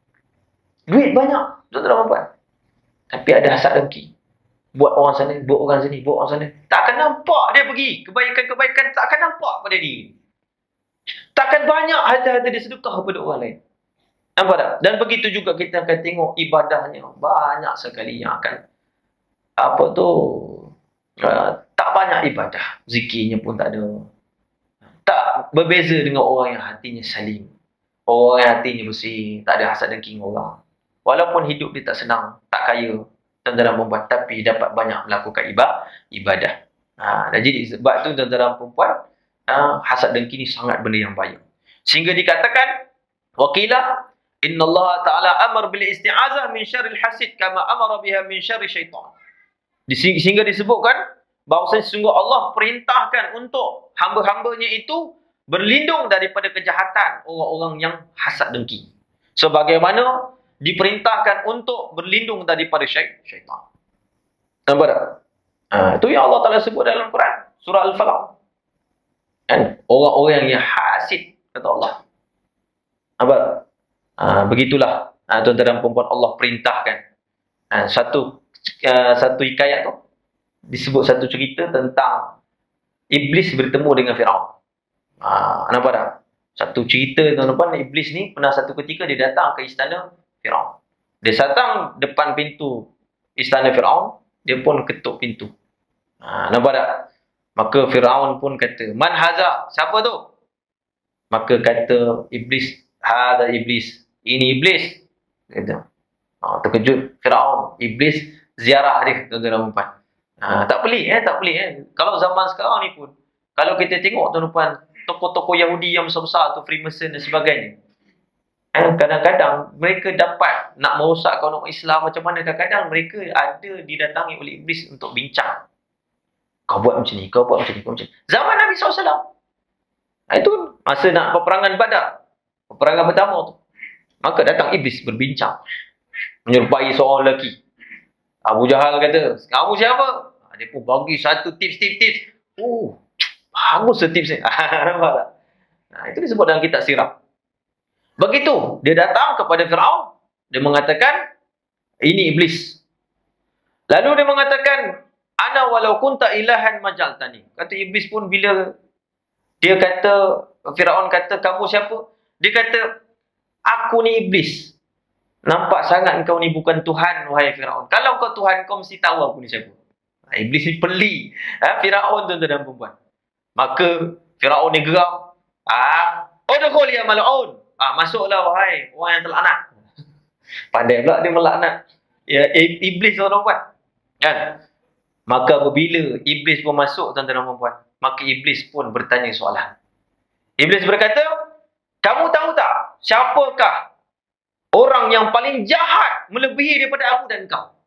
Duit banyak, tuan-tuan dan puan, tapi ada hasad dengki. Buat orang sana, buat orang sini, buat orang sana. Takkan nampak dia pergi. Kebaikan-kebaikan takkan nampak pada dia. Takkan banyak harta-harta dia sedekah kepada orang lain. Nampak tak? Dan begitu juga kita akan tengok ibadahnya. Banyak sekali yang akan, apa tu, uh, tak banyak ibadah. Zikirnya pun tak ada. Tak berbeza dengan orang yang hatinya salim. Orang yang hatinya bersih. Tak ada hasad dengki dengan orang. Walaupun hidup dia tak senang, tak kaya, tuan-tuan dan perempuan, tapi dapat banyak melakukan ibadah. Ha, dan jadi sebab tu tuan-tuan dan perempuan, ha, hasad dengki ni sangat benda yang bahaya. Sehingga dikatakan, waqila inna Allah Ta'ala amar bil isti'azah min syarril hasid kama amara biha min syarri syaitan. Sehingga disebutkan bahawasanya sesungguh Allah perintahkan untuk hamba-hambanya itu berlindung daripada kejahatan orang-orang yang hasad dengki. Sebagaimana diperintahkan untuk berlindung daripada syaitan. Nampak tak? Ha, itu yang Allah Ta'ala sebut dalam Quran. Surah Al-Falaq. Kan? Orang-orang yang hasid, kata Allah. Nampak tak? Ha, begitulah. Ha, tuan-tuan dan perempuan, Allah perintahkan. Ha, satu uh, satu hikayat tu, disebut satu cerita tentang Iblis bertemu dengan Firaun. Ha, nampak tak? Satu cerita, tuan-tuan, Iblis ni pernah satu ketika dia datang ke istana Firaun. Dia datang depan pintu istana Firaun, dia pun ketuk pintu. Ha, nampak tak? Maka Firaun pun kata, "Man haza?" Siapa tu? Maka kata Iblis, "Hadza Iblis." Ini Iblis. Kata. Ha, terkejut Firaun. Iblis ziarah dia, tuan-tuan dan puan. Ha, tak pelik eh, tak pelik eh. Kalau zaman sekarang ni pun, kalau kita tengok tuan-tuan, tokoh-tokoh Yahudi yang besar-besar tu, Freemason dan sebagainya, kadang-kadang mereka dapat nak merosakkan umat Islam macam mana. Kadang-kadang mereka ada didatangi oleh Iblis untuk bincang. Kau buat macam ni, kau buat macam ni, kau macam ni. Zaman Nabi sallallahu alaihi wasallam. Itu masa nak peperangan Badar. Peperangan pertama tu. Maka datang Iblis berbincang. Menyerupai seorang lelaki. Abu Jahal kata, "Kamu siapa?" Dia pun bagi satu tips-tips-tips. Oh, bagus tips ni. Nampak tak? Nah, itu disebut dalam kitab sirah. Begitu, dia datang kepada Firaun, dia mengatakan, ini Iblis. Lalu dia mengatakan, "Ana walau kunta ilahan majaltani." Kata Iblis pun bila dia kata, Firaun kata, "Kamu siapa?" Dia kata, "Aku ni Iblis. Nampak sangat kau ni bukan Tuhan, wahai Firaun. Kalau kau Tuhan, kau mesti tahu aku ni siapa." Iblis ni peli. Ha, Firaun tuan-tuan dan perempuan. Maka Firaun ni geram. Ah, udkhul ya mal'un. Ah, masuklah wahai orang yang terlaknat. Pandai pula dia melaknat. Ya, Iblis tuan-tuan dan perempuan. Kan? Maka apabila Iblis pun masuk, tuan-tuan dan perempuan, maka Iblis pun bertanya soalan. Iblis berkata, "Kamu tahu tak siapakah orang yang paling jahat melebihi daripada aku dan kau?"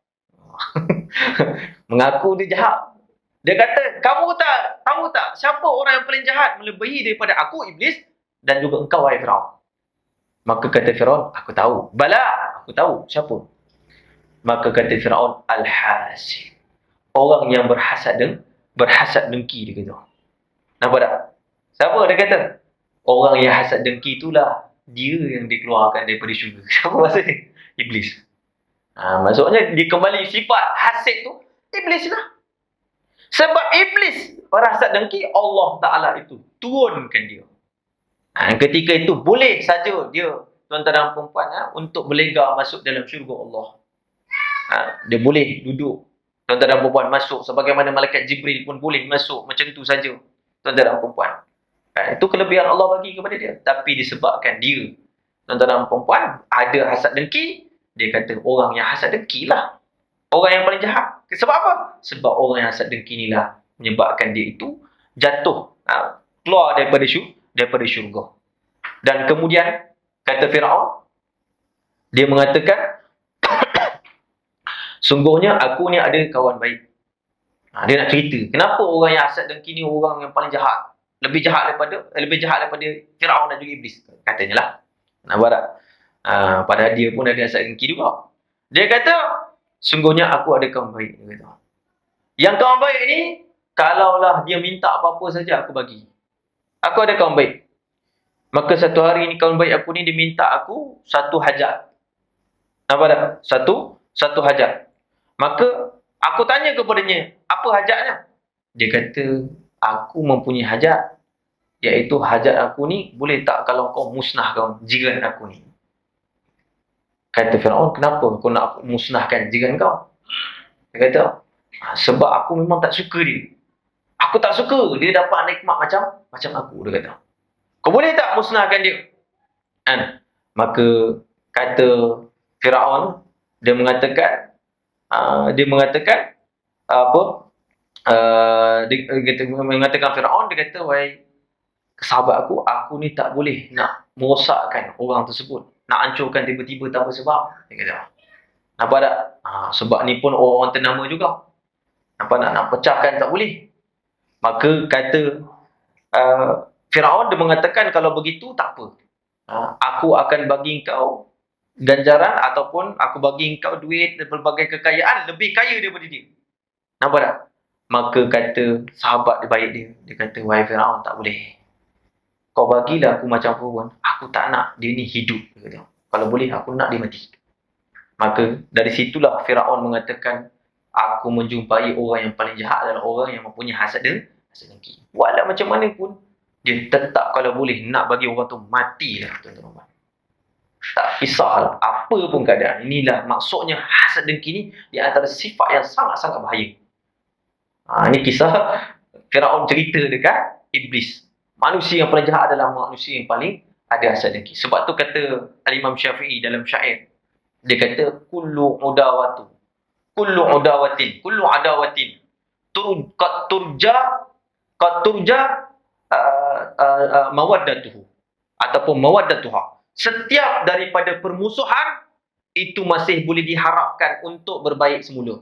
Mengaku dia jahat. Dia kata, "Kamu tak tahu tak siapa orang yang paling jahat melebihi daripada aku, Iblis, dan juga engkau, wahai Firaun?" Maka kata Firaun, "Aku tahu." "Bala, aku tahu. Siapa?" Maka kata Firaun, "Al-hasid." Orang yang berhasad deng, berhasad dengki, dia kata. Nampak tak? Siapa dia kata? Orang yang hasad dengki itulah dia yang dikeluarkan daripada syurga. Siapa maksudnya? Iblis. Ha, maksudnya dia kembali sifat hasad tu Iblis lah. Sebab Iblis berhasad dengki, Allah Ta'ala itu turunkan dia. Ha, ketika itu boleh saja dia, tuan-tuan dan perempuan, ha, untuk berlega masuk dalam syurga Allah. Ha, dia boleh duduk Tuan-tuan dan perempuan, masuk sebagaimana malaikat Jibril pun boleh masuk macam tu saja. Tuan-tuan dan perempuan. Ha, itu kelebihan Allah bagi kepada dia. Tapi disebabkan dia, tuan-tuan dan perempuan, ada hasad dengki, dia kata orang yang hasad dengki lah orang yang paling jahat. Sebab apa? Sebab orang yang hasad dengki inilah menyebabkan dia itu jatuh, ha, keluar daripada syurga, daripada syurga. Dan kemudian kata Firaun, dia mengatakan, sungguhnya aku ni ada kawan baik. Ha, dia nak cerita, kenapa orang yang hasad dengki ni orang yang paling jahat. Lebih jahat daripada lebih jahat daripada Firaun dan juga iblis. Katanya lah. Nampak tak? Ha, padahal dia pun ada hasad dengki juga. Dia kata, sungguhnya aku ada kawan baik. Dia kata. Yang kawan baik ni, kalaulah dia minta apa-apa saja aku bagi. Aku ada kawan baik. Maka satu hari ni kawan baik aku ni dia minta aku satu hajat. Nampak tak? Satu, satu hajat. Maka aku tanya kepadanya, apa hajatnya? Dia kata, aku mempunyai hajat. Iaitu hajat aku ni, boleh tak kalau kau musnahkan jiran aku ni? Kata Firaun, kenapa kau nak musnahkan jiran kau? Dia kata, sebab aku memang tak suka dia. Aku tak suka dia dapat nikmat macam macam aku. Dia kata, kau boleh tak musnahkan dia? Kan? Maka kata Firaun, dia mengatakan, uh, dia mengatakan apa? Uh, dia, dia mengatakan Firaun, dia kata, wahai sahabat aku, aku ni tak boleh nak merosakkan orang tersebut, nak hancurkan tiba-tiba tanpa sebab. Dia kata, nampak tak? Ha, sebab ni pun orang ternama juga. Nampak tak? Nak pecahkan tak boleh. Maka kata uh, Firaun, dia mengatakan, kalau begitu tak apa. Ha, aku akan bagi kau ganjaran ataupun aku bagi kau duit dan berbagai kekayaan lebih kaya daripada dia. Nampak tak? Maka kata sahabat baik dia, dia kata, wahai Firaun, tak boleh. Kau bagilah aku macam apa pun, aku tak nak dia ni hidup. Dia kata, kalau boleh aku nak dia mati. Maka dari situlah Firaun mengatakan, aku menjumpai orang yang paling jahat adalah orang yang mempunyai hasad dengki. Walau macam mana pun, dia tetap kalau boleh nak bagi orang tu matilah, tuan-tuan. Tak kisahlah apa pun keadaan. Inilah maksudnya hasad dengki ni di antara sifat yang sangat-sangat bahaya. Ha, ini kisah Firaun cerita dekat iblis. Manusia yang paling jahat adalah manusia yang paling ada hasad dengki. Sebab tu kata Al-Imam Syafi'i dalam syair, dia kata, kullu udawatu, kullu udawatin, kullu adawatin, tur, qad turja, qad turja uh, uh, uh, mawaddatuhu, ataupun mawaddatuha. Setiap daripada permusuhan, itu masih boleh diharapkan untuk berbaik semula.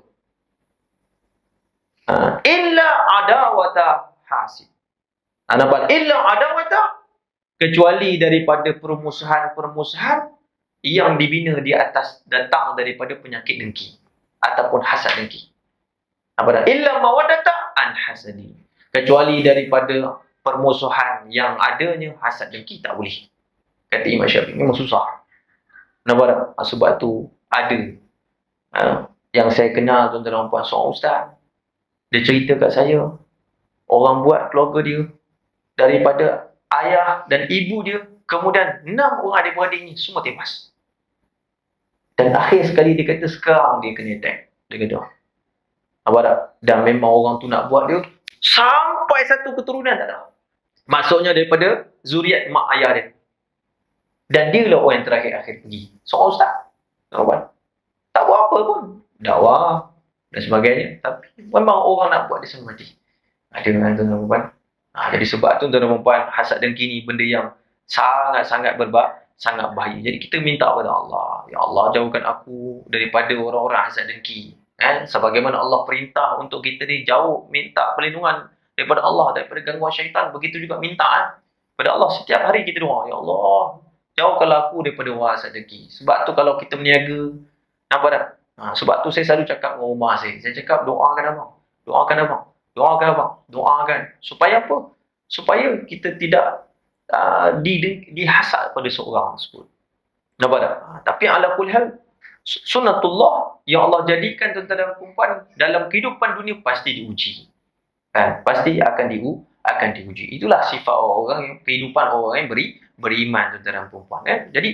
Uh, illa adawata hasid. Nampak? Illa adawata, kecuali daripada permusuhan-permusuhan yang dibina di atas datang daripada penyakit dengki ataupun hasad dengki. Nampak? Illa mawaddata an hasadi, kecuali daripada permusuhan yang adanya hasad dengki tak boleh. Kata Imam Syafi'i, memang susah. Nampak tak? Sebab tu ada ha, yang saya kenal, tuan-tuan dan puan, seorang ustaz, dia cerita kat saya, orang buat keluarga dia daripada ayah dan ibu dia, kemudian enam orang adik-beradik ni semua tewas. Dan akhir sekali dia kata sekarang dia kena attack. Dia kata, apa tak? Dan memang orang tu nak buat dia sampai satu keturunan tak ada. Maksudnya daripada zuriat mak ayah dia. Dan dia lah orang yang terakhir-akhir pergi. Seorang ustaz. Nampak? Tak buat apa pun. Dakwah dan sebagainya. Tapi memang orang nak buat dia sampai mati. Ada dengan tuan-tuan perempuan. Ha, jadi sebab tu tuan-tuan perempuan, hasad dengki ni benda yang sangat-sangat berbahaya, sangat bahaya. Jadi kita minta kepada Allah, ya Allah, jauhkan aku daripada orang-orang hasad dengki. Eh, sebagaimana Allah perintah untuk kita ni jauh, minta perlindungan daripada Allah, daripada gangguan syaitan. Begitu juga minta eh, pada Allah setiap hari kita doa, ya Allah, jauhkanlah aku daripada orang hasad dengki. Sebab tu kalau kita berniaga, nampak tak? Ha, sebab tu saya selalu cakap dengan rumah saya, saya cakap doakan abang, doakan abang. Doakan abang, doakan. Supaya apa? Supaya kita tidak uh, di, dihasad pada seorang tersebut. Nampak tak? Ha, tapi ala kulli hal, sunnatullah yang Allah jadikan tuan-tuan dan perempuan dalam kehidupan dunia pasti diuji. Kan? Pasti akan diu, akan diuji. Itulah sifat orang yang kehidupan orang yang beri, beriman tuan-tuan dan perempuan. Kan? Jadi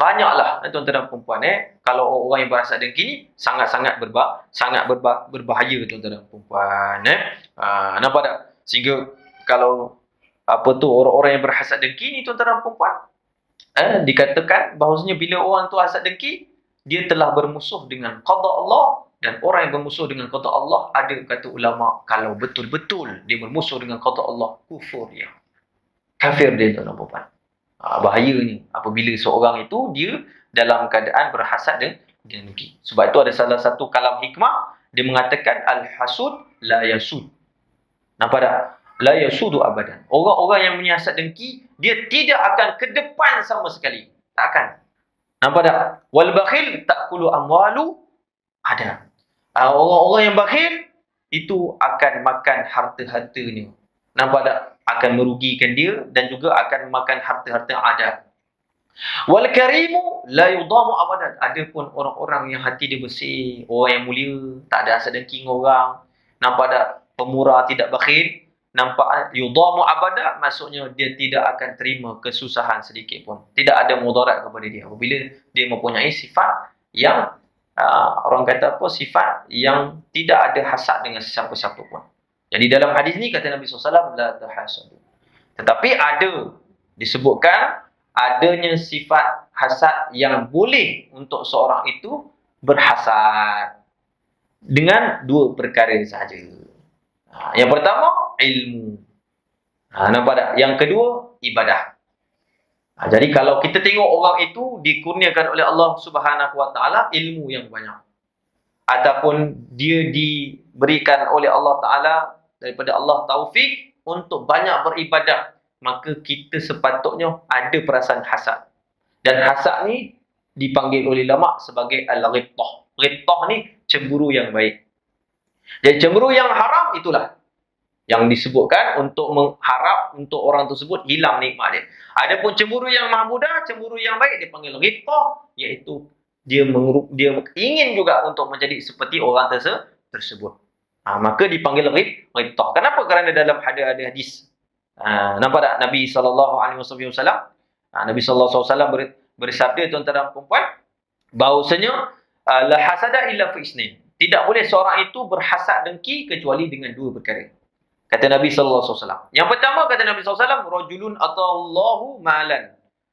banyaklah tuan-tuan dan perempuan eh kalau orang yang berhasad dengki ni sangat-sangat berba sangat berba berbahaya tuan-tuan dan perempuan eh. Ha, nampak tak? Sehingga kalau apa tu orang-orang yang berhasad dengki ni tuan-tuan dan perempuan eh dikatakan bahawasanya bila orang tu hasad dengki, dia telah bermusuh dengan qada Allah, dan orang yang bermusuh dengan qada Allah, ada kata ulama kalau betul-betul dia bermusuh dengan qada Allah, kufur dia. Kafir dia tuan-tuan dan perempuan. Ha, bahayanya apabila seorang itu dia dalam keadaan berhasad dan dengki. Sebab itu ada salah satu kalam hikmah, dia mengatakan al-hasud la yasud. Nampak tak? La yasudu abadan. Orang-orang yang punya hasad dengki, dia tidak akan ke depan sama sekali. Tak akan. Nampak tak? Wal bakhil ta'kulu amwalu ada. Orang-orang yang bakhil itu akan makan harta-hartanya. Nampak tak? Akan merugikan dia dan juga akan makan harta-harta ada. Wal karimu la yudamu abadan. Adapun orang-orang yang hati dia bersih, orang yang mulia, tak ada hasad dengki dengan orang. Nampak tak? Pemurah, tidak bakhil. Nampak yudamu abada, maksudnya dia tidak akan terima kesusahan sedikit pun. Tidak ada mudarat kepada dia apabila dia mempunyai sifat yang uh, orang kata apa, sifat yang tidak ada hasad dengan siapa-siapa pun. Jadi dalam hadis ni kata Nabi sallallahu alaihi wasallam la tahasadu. Tetapi ada disebutkan adanya sifat hasad yang boleh untuk seorang itu berhasad dengan dua perkara sahaja. Ha, yang pertama, ilmu. Ha, nampak tak? Yang kedua, ibadah. Ha, jadi kalau kita tengok orang itu dikurniakan oleh Allah Subhanahu Wa Taala ilmu yang banyak, ataupun dia diberikan oleh Allah Taala daripada Allah taufik untuk banyak beribadah, maka kita sepatutnya ada perasaan hasad. Dan hasad ni dipanggil oleh ulama sebagai al-ghibtah. Ghibtah ni cemburu yang baik. Jadi cemburu yang haram itulah yang disebutkan untuk mengharap untuk orang tersebut hilang nikmat dia. Adapun cemburu yang mahmudah, cemburu yang baik dipanggil ghibtah, iaitu dia mengerup, dia ingin juga untuk menjadi seperti orang terse tersebut. Ha, maka dipanggil ghibtah. Kenapa? Kerana dalam ada hadis. Ha, nampak tak? Nabi sallallahu alaihi wasallam, ha, Nabi sallallahu alaihi wasallam ber, bersabda tuan-tuan dan puan-puan, bahawasanya la hasada illa fi isnin. Tidak boleh seorang itu berhasad dengki kecuali dengan dua perkara. Kata Nabi sallallahu alaihi wasallam. Yang pertama kata Nabi sallallahu alaihi wasallam, rajulun atallahu malan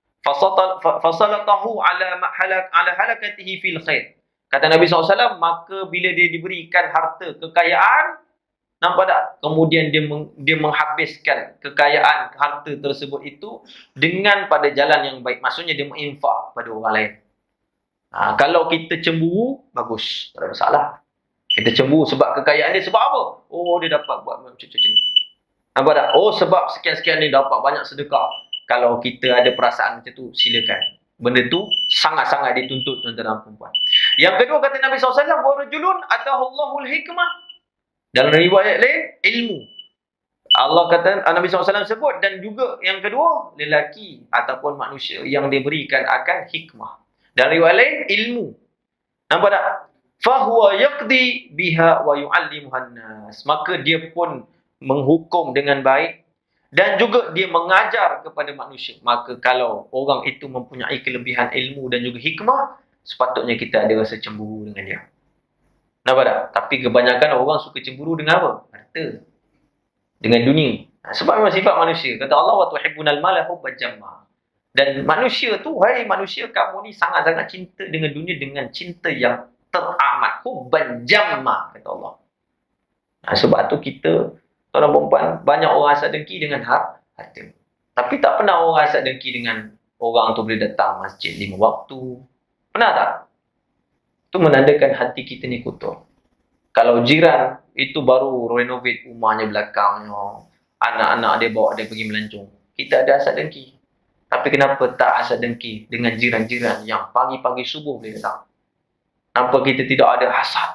fasalatahu ala halak ala halakatihi fil khair. Kata Nabi sallallahu alaihi wasallam, maka bila dia diberikan harta, kekayaan, nampak tak? Kemudian dia meng, dia menghabiskan kekayaan harta tersebut itu dengan pada jalan yang baik. Maksudnya dia menginfak pada orang lain. Ha, kalau kita cemburu, bagus, tak ada masalah. Kita cemburu sebab kekayaan dia, sebab apa? Oh, dia dapat buat macam-macam ni. Nampak tak? Oh, sebab sekian-sekian ni dapat banyak sedekah. Kalau kita ada perasaan macam tu, silakan. Benda tu sangat-sangat dituntut tuan-tuan dan perempuan. Yang kedua kata Nabi sallallahu alaihi wasallam, wa rajulun atahullahul hikmah. Dalam riwayat lain, ilmu. Allah kata, Nabi sallallahu alaihi wasallam sebut, dan juga yang kedua, lelaki ataupun manusia yang diberikan akan hikmah. Dan riwayat lain, ilmu. Nampak tak? Fahuwa yaqdi biha wa yu'allimuhan nas. Maka dia pun menghukum dengan baik dan juga dia mengajar kepada manusia. Maka kalau orang itu mempunyai kelebihan ilmu dan juga hikmah, sepatutnya kita ada rasa cemburu dengan dia. Nampak tak? Tapi kebanyakan orang suka cemburu dengan apa? Harta. Dengan dunia. Sebab memang sifat manusia. Kata Allah, wa tuhibbunal mala hubban jamma. Dan manusia tu, hai manusia, kamu ni sangat-sangat cinta dengan dunia dengan cinta yang teramat. Hubban jamma, kata Allah. Nah, sebab tu kita, tuan-tuan perempuan, banyak orang hasad dengki dengan harta. Tapi tak pernah orang hasad dengki dengan orang tu boleh datang masjid lima waktu. Pernah tak? Itu menandakan hati kita ni kotor. Kalau jiran itu baru renovate rumahnya belakangnya, anak-anak dia bawa dia pergi melancong, kita ada hasad dengki. Tapi kenapa tak hasad dengki dengan jiran-jiran yang pagi-pagi subuh boleh datang? Kenapa kita tidak ada hasad,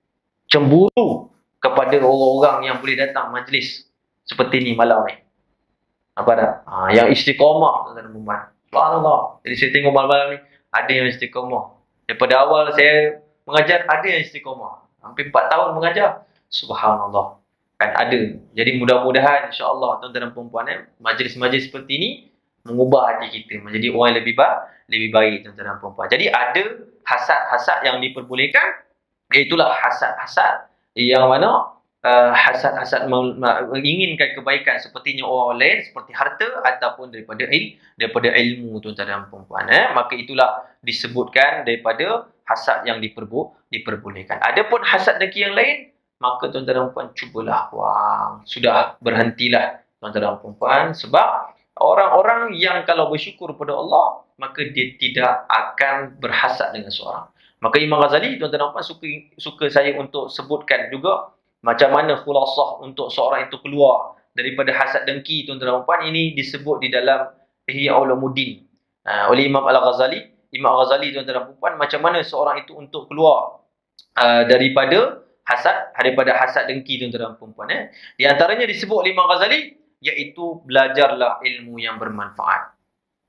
cemburu kepada orang-orang yang boleh datang majlis seperti ni malam ni? Apa dah? Ha, yang istiqamah, tuan-tuan dan puan-puan. Subhanallah. Jadi saya tengok malam-malam ni ada yang istiqamah. Daripada awal saya mengajar, ada yang istiqamah. Hampir empat tahun mengajar. Subhanallah. Kan ada. Jadi mudah-mudahan insya-Allah tuan-tuan dan puan-puan, eh, majlis-majlis seperti ini mengubah hati kita menjadi orang yang lebih baik, lebih baik tuan-tuan dan puan-puan. Jadi ada hasad-hasad yang diperbolehkan, iaitulah hasad-hasad yang mana uh, hasad-hasad menginginkan kebaikan sepertinya orang lain, seperti harta ataupun daripada il, daripada ilmu tuan-tuan dan puan-puan. Eh? Maka itulah disebutkan daripada hasad yang diperbo diperbolehkan. Adapun hasad dengki yang lain, maka tuan-tuan dan puan cubalah buang. Sudah berhentilah tuan-tuan dan puan, sebab orang-orang yang kalau bersyukur kepada Allah, maka dia tidak akan berhasad dengan seorang. Maka Imam Ghazali, tuan-tuan dan puan, suka, suka saya untuk sebutkan juga macam mana khulasah untuk seorang itu keluar daripada hasad dengki, tuan-tuan dan puan. Ini disebut di dalam Ihya Ulumuddin uh, oleh Imam Al-Ghazali. Imam Ghazali, tuan-tuan dan puan, macam mana seorang itu untuk keluar uh, daripada hasad, daripada hasad dengki, tuan-tuan dan puan. Eh? Di antaranya disebut oleh Imam Ghazali, iaitu belajarlah ilmu yang bermanfaat.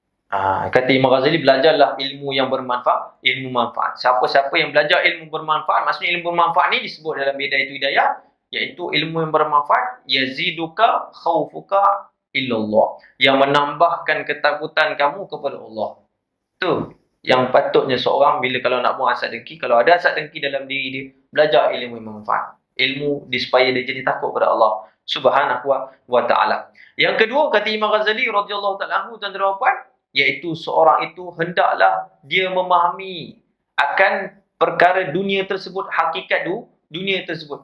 Ha, kata Imam Ghazali, belajarlah ilmu yang bermanfaat, ilmu manfaat. Siapa-siapa yang belajar ilmu bermanfaat, maksudnya ilmu bermanfaat ni disebut dalam Bidayatul Hidayah, iaitu ilmu yang bermanfaat, yaziduka khaufuka illallah, yang menambahkan ketakutan kamu kepada Allah. Tu yang patutnya seorang bila kalau nak buang hasad dengki, kalau ada hasad dengki dalam diri dia, belajar ilmu yang bermanfaat. Ilmu di supaya dia jadi takut kepada Allah Subhanahu wa ta'ala. Yang kedua, kata Imam Ghazali radhiyallahu ta'ala anhu, tuan-tuan dan puan, iaitu seorang itu hendaklah dia memahami akan perkara dunia tersebut, hakikat du, dunia tersebut.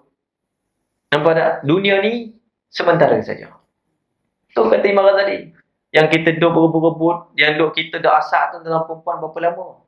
Nampak tak? Dunia ni sementara saja. Tu kata Imam Ghazali. Yang kita duduk berebut-rebut, yang duduk kita dah asal tuan-tuan dan puan berapa lama?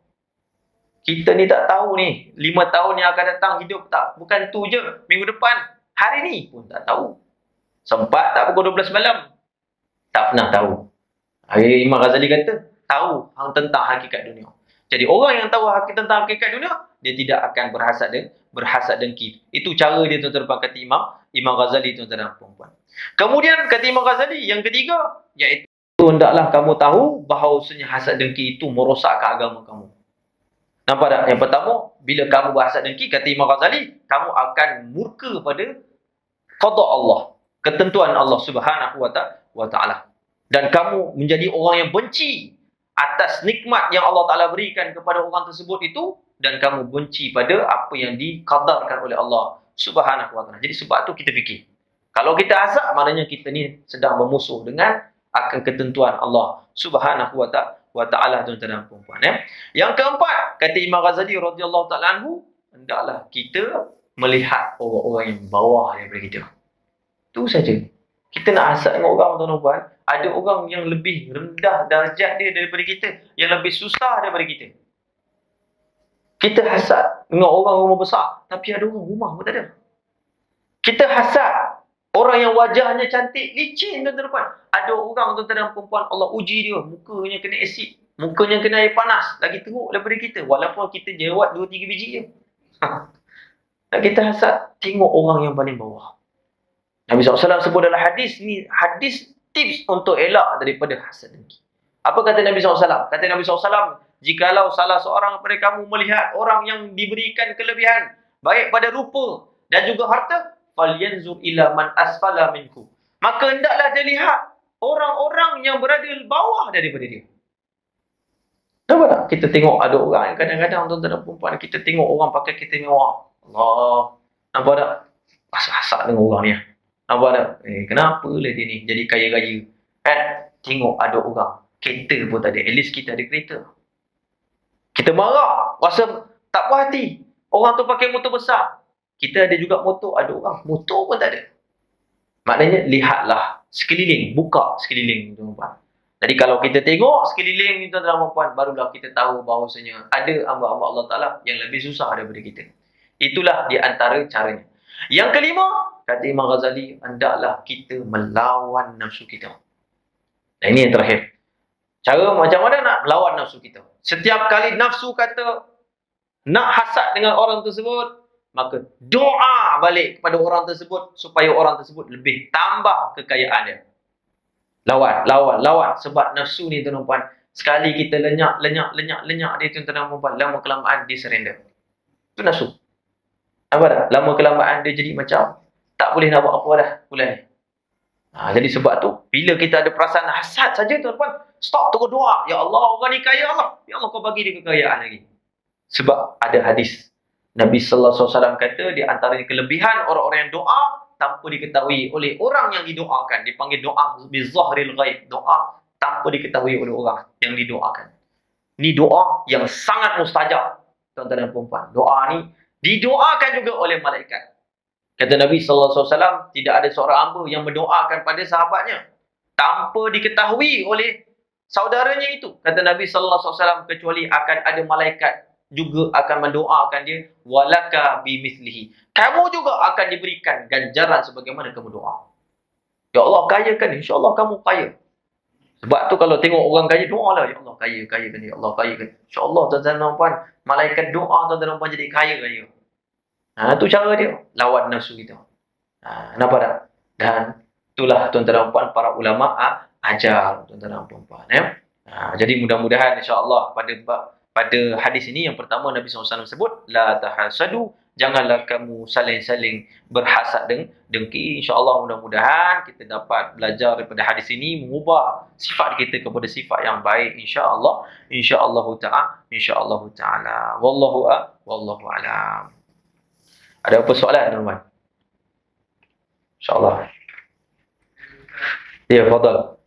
Kita ni tak tahu ni, lima tahun yang akan datang hidup tak, bukan tu je, minggu depan, hari ni pun tak tahu. Sempat tak pukul dua belas malam? Tak pernah tahu. Hari Imam Ghazali kata, tahu tentang hakikat dunia. Jadi orang yang tahu tentang hakikat dunia, dia tidak akan berhasad dan berhasad dengki. Itu cara dia, tuan-tuan, kata Imam Imam Ghazali, tuan-tuan dan puan-puan. Kemudian kata Imam Ghazali yang ketiga, iaitu hendaklah kamu tahu bahawasanya hasad dengki itu merosakkan agama kamu. Nampak tak? Yang pertama, bila kamu berhasad dengki, kata Imam Ghazali, kamu akan murka pada qada Allah, ketentuan Allah Subhanahu wa ta'ala. Dan kamu menjadi orang yang benci atas nikmat yang Allah Ta'ala berikan kepada orang tersebut itu, dan kamu benci pada apa yang dikadarkan oleh Allah Subhanahu wa ta'ala. Jadi sebab tu kita fikir, kalau kita hasad, maknanya kita ni sedang bermusuh dengan akan ketentuan Allah Subhanahu wa ta'ala, tuan-tuan dan puan-puan. Ya. Yang keempat, kata Imam Ghazali radhiyallahu ta'ala anhu, hendaklah kita melihat orang-orang yang bawah daripada kita. Itu saja. Kita nak hasad dengan orang, tuan-tuan dan puan, ada orang yang lebih rendah darjat dia daripada kita, yang lebih susah daripada kita. Kita hasad dengan orang rumah besar, tapi ada orang rumah pun tak ada. Kita hasad orang yang wajahnya cantik, licin, tuan-tuan dan puan. Ada orang, tuan-tuan dan puan, Allah uji dia, mukanya kena asid, mukanya kena air panas, lagi teruk daripada kita, walaupun kita jerawat dua tiga biji je. Dan kita hasad tengok orang yang paling bawah. Nabi sallallahu alaihi wasallam sebut dalam hadis ni, hadis tips untuk elak daripada hasad dengki. Apa kata Nabi sallallahu alaihi wasallam? Kata Nabi sallallahu alaihi wasallam, jikalau salah seorang daripada kamu melihat orang yang diberikan kelebihan, baik pada rupa dan juga harta, falyanzur ila man asfala minkum, maka hendaklah dia lihat orang-orang yang berada di bawah daripada dia. Nampak tak? Kita tengok ada orang yang kadang-kadang, tuan-tuan dan puan, kita tengok orang pakai kereta mewah. Allah. Nampak tak? Asal-asal dengan orang ni. Nampak tak? Eh, kenapa lah dia ni jadi kaya raya? Kan? Tengok ada orang kereta pun tak ada. At least kita ada kereta. Kita marah, rasa tak puas hati. Orang tu pakai motor besar. Kita ada juga motor, ada orang motor pun tak ada. Maknanya lihatlah sekeliling, buka sekeliling, tuan-tuan. Jadi kalau kita tengok sekeliling ni, tuan-tuan dan puan, barulah kita tahu bahawasanya ada hamba-hamba Allah Ta'ala yang lebih susah daripada kita. Itulah di antara caranya. Yang kelima, kata Imam Ghazali, hendaklah kita melawan nafsu kita. Dan ini yang terakhir. Cara macam mana nak melawan nafsu kita? Setiap kali nafsu kata nak hasad dengan orang tersebut, maka doa balik kepada orang tersebut supaya orang tersebut lebih tambah kekayaan dia. Lawan, lawan, lawan. Sebab nafsu ni, tuan-tuan dan puan, sekali kita lenyak, lenyak, lenyak, lenyak dia, tuan-tuan dan puan, lama kelamaan dia surrender. Itu nafsu. Apa dah? Lama kelamaan dia jadi macam tak boleh nak buat apa dah bulan ni. Ha, jadi sebab tu, bila kita ada perasaan hasad saja, tuan-tuan, Stop, terus doa. Ya Allah, orang ni kaya Allah. Ya Allah, kau bagi dia kekayaan lagi. Sebab ada hadis. Nabi sallallahu alaihi wasallam kata, di antara kelebihan orang-orang yang doa, tanpa diketahui oleh orang yang didoakan. Dipanggil doa bizahril ghaib. Doa tanpa diketahui oleh orang yang didoakan. Ini doa yang sangat mustajab, tuan-tuan dan puan-puan. Doa ni didoakan juga oleh malaikat. Kata Nabi sallallahu alaihi wasallam, tidak ada seorang hamba yang mendoakan pada sahabatnya tanpa diketahui oleh saudaranya itu. Kata Nabi sallallahu alaihi wasallam, kecuali akan ada malaikat juga akan mendoakan dia, walaka bimithlihi. Kamu juga akan diberikan ganjaran sebagaimana kamu doa. Ya Allah, kayakan, insya-Allah kamu kaya. Sebab tu kalau tengok orang kaya, doalah, ya Allah kaya, kayakan, ya Allah kayakan. Insya-Allah tuan-tuan dan puan, malaikat doa tuan-tuan dan puan jadi kaya kaya. Ha, tu cara dia lawan nafsu kita. Ha, nampak tak? Dan itulah tuan-tuan dan puan para ulama ha, ajar tuan-tuan dan puan-puan ya. Ha, jadi mudah-mudahan insya-Allah pada pada hadis ini yang pertama Nabi sallallahu alaihi wasallam sebut la tahasadu, janganlah kamu saling-saling berhasad dan dengki. Insya-Allah mudah-mudahan kita dapat belajar daripada hadis ini mengubah sifat kita kepada sifat yang baik insya-Allah. Insya-Allah taala, insya-Allah taala. Wallahu a wallahu alam. Ada apa soalan tuan-tuan? Insya-Allah. Ya, fadal.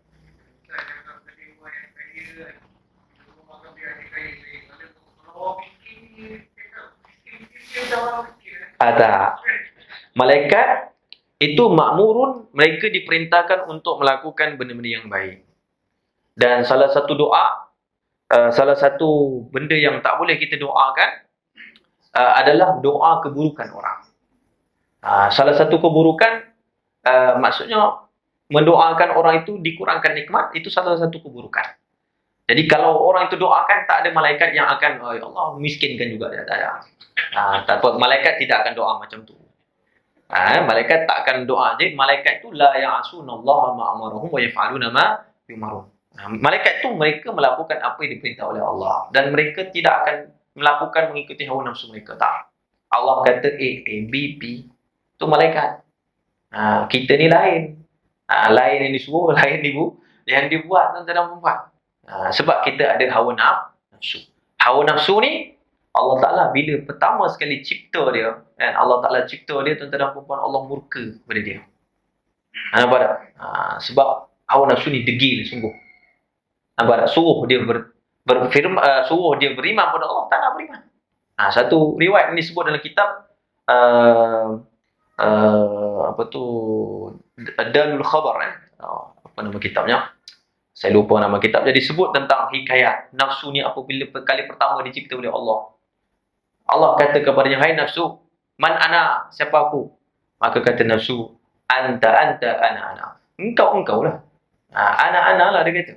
Ada. Malaikat itu makmurun, mereka diperintahkan untuk melakukan benda-benda yang baik. Dan salah satu doa, uh, salah satu benda yang tak boleh kita doakan uh, adalah doa keburukan orang. Uh, salah satu keburukan, uh, maksudnya mendoakan orang itu dikurangkan nikmat, itu salah satu keburukan. Jadi kalau orang itu doakan, tak ada malaikat yang akan, oh ya Allah, miskinkan juga dia. Tak ada. Ha, tak apa, malaikat tidak akan doa macam tu. Ha, malaikat tak akan doa. Jadi malaikat itu la ya'sunallaha ma amarahum wa yaf'aluna ma yumarun. Ha, malaikat itu mereka melakukan apa yang diperintah oleh Allah, dan mereka tidak akan melakukan mengikuti hawa nafsu mereka. Tak. Allah kata A, A, B, B. Itu malaikat. Ha, kita ni lain. Ha, lain yang disuruh, lain dibu, yang dibuat tuan-tuan dan puan-puan. Ha, sebab kita ada hawa nafsu. Hawa nafsu ni Allah Ta'ala bila pertama sekali cipta dia, kan, Allah Ta'ala cipta dia, tuan-tuan dan puan-puan, Allah murka kepada dia. Ha, nampak tak? Ha, sebab hawa nafsu ni degil sungguh. Nampak tak? Suruh dia ber, berfirman, uh, suruh dia beriman pada Allah, tak nak beriman. Ha, satu riwayat ini disebut dalam kitab uh, uh, apa tu, Dalul Khabar, eh? Oh, apa nama kitabnya? Saya lupa nama kitab. Jadi sebut tentang hikayat nafsu ni apabila kali pertama dicipta oleh Allah. Allah kata kepadanya, hai nafsu, man ana, siapa aku? Maka kata nafsu, anta anta ana ana. Engkau engkau lah. Ha, ana ana lah dia kata.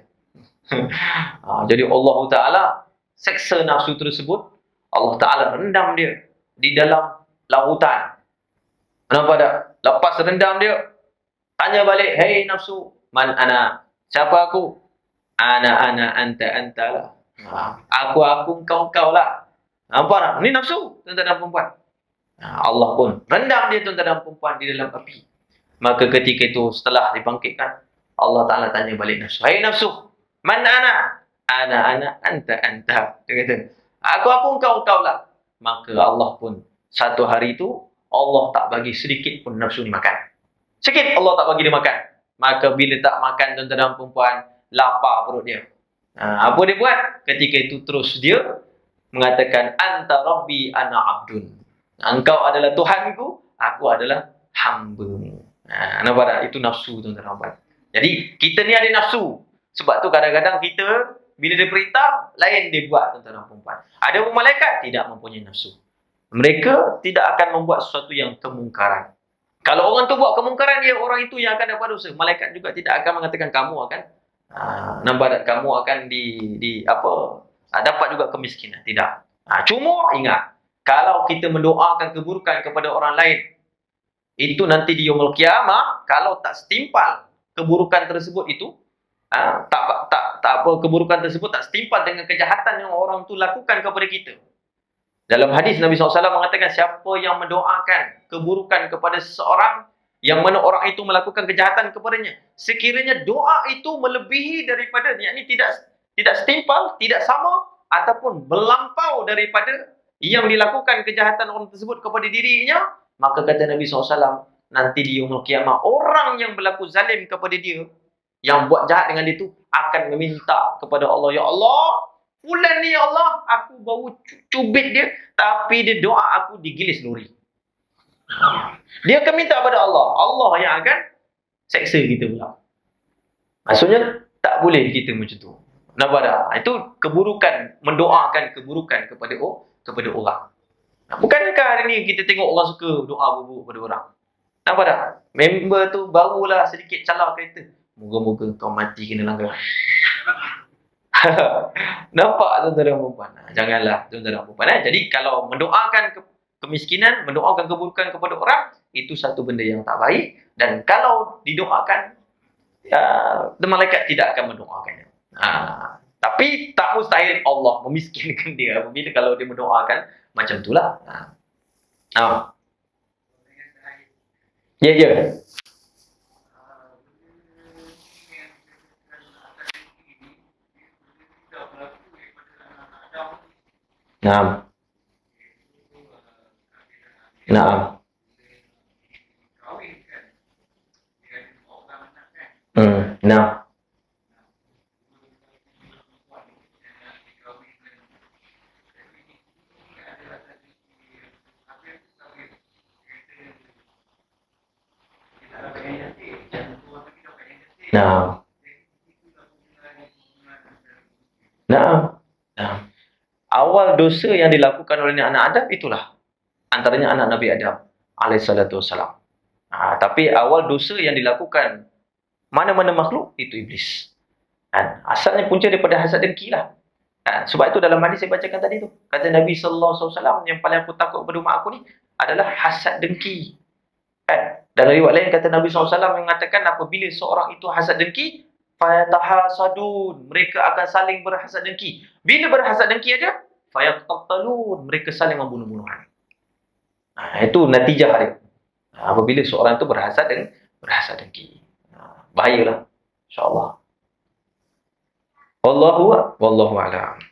Ha, jadi Allah Ta'ala seksa nafsu tersebut. Allah Ta'ala rendam dia di dalam lautan. Kenapa tak? Lepas rendam dia, tanya balik, hei nafsu, man ana, siapa aku? Ana ana anta anta lah. Ha, aku aku engkau engkau lah. Nampak tak? Ini nafsu tuan-tuan dan perempuan. Ha, Allah pun rendam dia tuan-tuan dan perempuan di dalam api. Maka ketika itu setelah dibangkitkan, Allah Ta'ala tanya balik nafsu, hai nafsu, man ana? Ana ana anta anta. Dia kata, aku aku engkau engkau lah. Maka Allah pun satu hari itu Allah tak bagi sedikit pun nafsu ni makan. Sikit Allah tak bagi dia makan. Maka bila tak makan tuan-tuan dan perempuan, lapar perut dia. Ha, apa dia buat? Ketika itu terus dia mengatakan, anta rabbi ana abdun. Engkau adalah Tuhanku, aku adalah hamba-Mu. Ha, nampak tak? Itu nafsu tuan-tuan dan perempuan. Jadi kita ni ada nafsu. Sebab tu kadang-kadang kita bila dia perintah, lain dia buat tuan-tuan dan perempuan. Ada pun malaikat tidak mempunyai nafsu. Mereka tidak akan membuat sesuatu yang kemungkaran. Kalau orang tu buat kemungkaran, dia orang itu yang akan dapat dosa. Malaikat juga tidak akan mengatakan kamu akan ha, nampak tak, kamu akan di di apa ha, dapat juga kemiskinan. Tidak. Ha, cuma ingat, kalau kita mendoakan keburukan kepada orang lain, itu nanti di yaumul qiyamah, kalau tak setimpal keburukan tersebut itu, ha, tak tak tak apa keburukan tersebut tak setimpal dengan kejahatan yang orang tu lakukan kepada kita. Dalam hadis Nabi sallallahu alaihi wasallam mengatakan, siapa yang mendoakan keburukan kepada seseorang, yang mana orang itu melakukan kejahatan kepadanya. Sekiranya doa itu melebihi daripada, yakni tidak tidak setimpal, tidak sama ataupun melampau daripada yang dilakukan kejahatan orang tersebut kepada dirinya, maka kata Nabi sallallahu alaihi wasallam, nanti di yaumul qiyamah orang yang berlaku zalim kepada dia, yang buat jahat dengan dia itu akan meminta kepada Allah, ya Allah, fulan ni ya Allah, aku baru cubit dia, tapi dia doa aku digilis lori. Dia akan minta kepada Allah, Allah yang akan seksa kita pula. Maksudnya tak boleh kita macam tu. Nampak tak? Itu keburukan, mendoakan keburukan kepada oh, kepada orang. Bukankah hari ni kita tengok orang suka doa buruk kepada orang? Nampak tak? Member tu barulah sedikit calar kereta, moga-moga kau mati kena langgar. Nampak tuan-tuan dan puan-puan? Janganlah tuan-tuan dan puan-puan. Jadi kalau mendoakan ke kemiskinan, mendoakan keburukan kepada orang, itu satu benda yang tak baik. Dan kalau didoakan, ya, malaikat tidak akan mendoakannya. Ha, tapi tak mustahil Allah memiskinkan dia apabila kalau dia mendoakan macam itulah. Ha. Ha. Ya, ya. Naam. Naam. Hmm, nah. Nah. Nah. Nah. Awal dosa yang dilakukan oleh anak Adam itulah. Antaranya anak Nabi Adam alaihissalatu wassalam. Ha, tapi awal dosa yang dilakukan mana-mana makhluk itu iblis. Kan? Asalnya punca daripada hasad dengki lah. Kan? Sebab itu dalam hadis saya bacakan tadi tu, kata Nabi sallallahu alaihi wasallam, yang paling aku takut pada umat aku ni adalah hasad dengki. Kan? Dan riwayat lain kata Nabi sallallahu alaihi wasallam yang mengatakan apabila seorang itu hasad dengki, fayatahasadun, mereka akan saling berhasad dengki. Bila berhasad dengki ada, fayaqtalun, mereka saling membunuh-bunuhan. Nah, itu natijah dia. Nah, apabila seorang itu berhasad dan berhasad dengki. Nah, bahayalah, insya-Allah. Wallahu wallahu a'lam.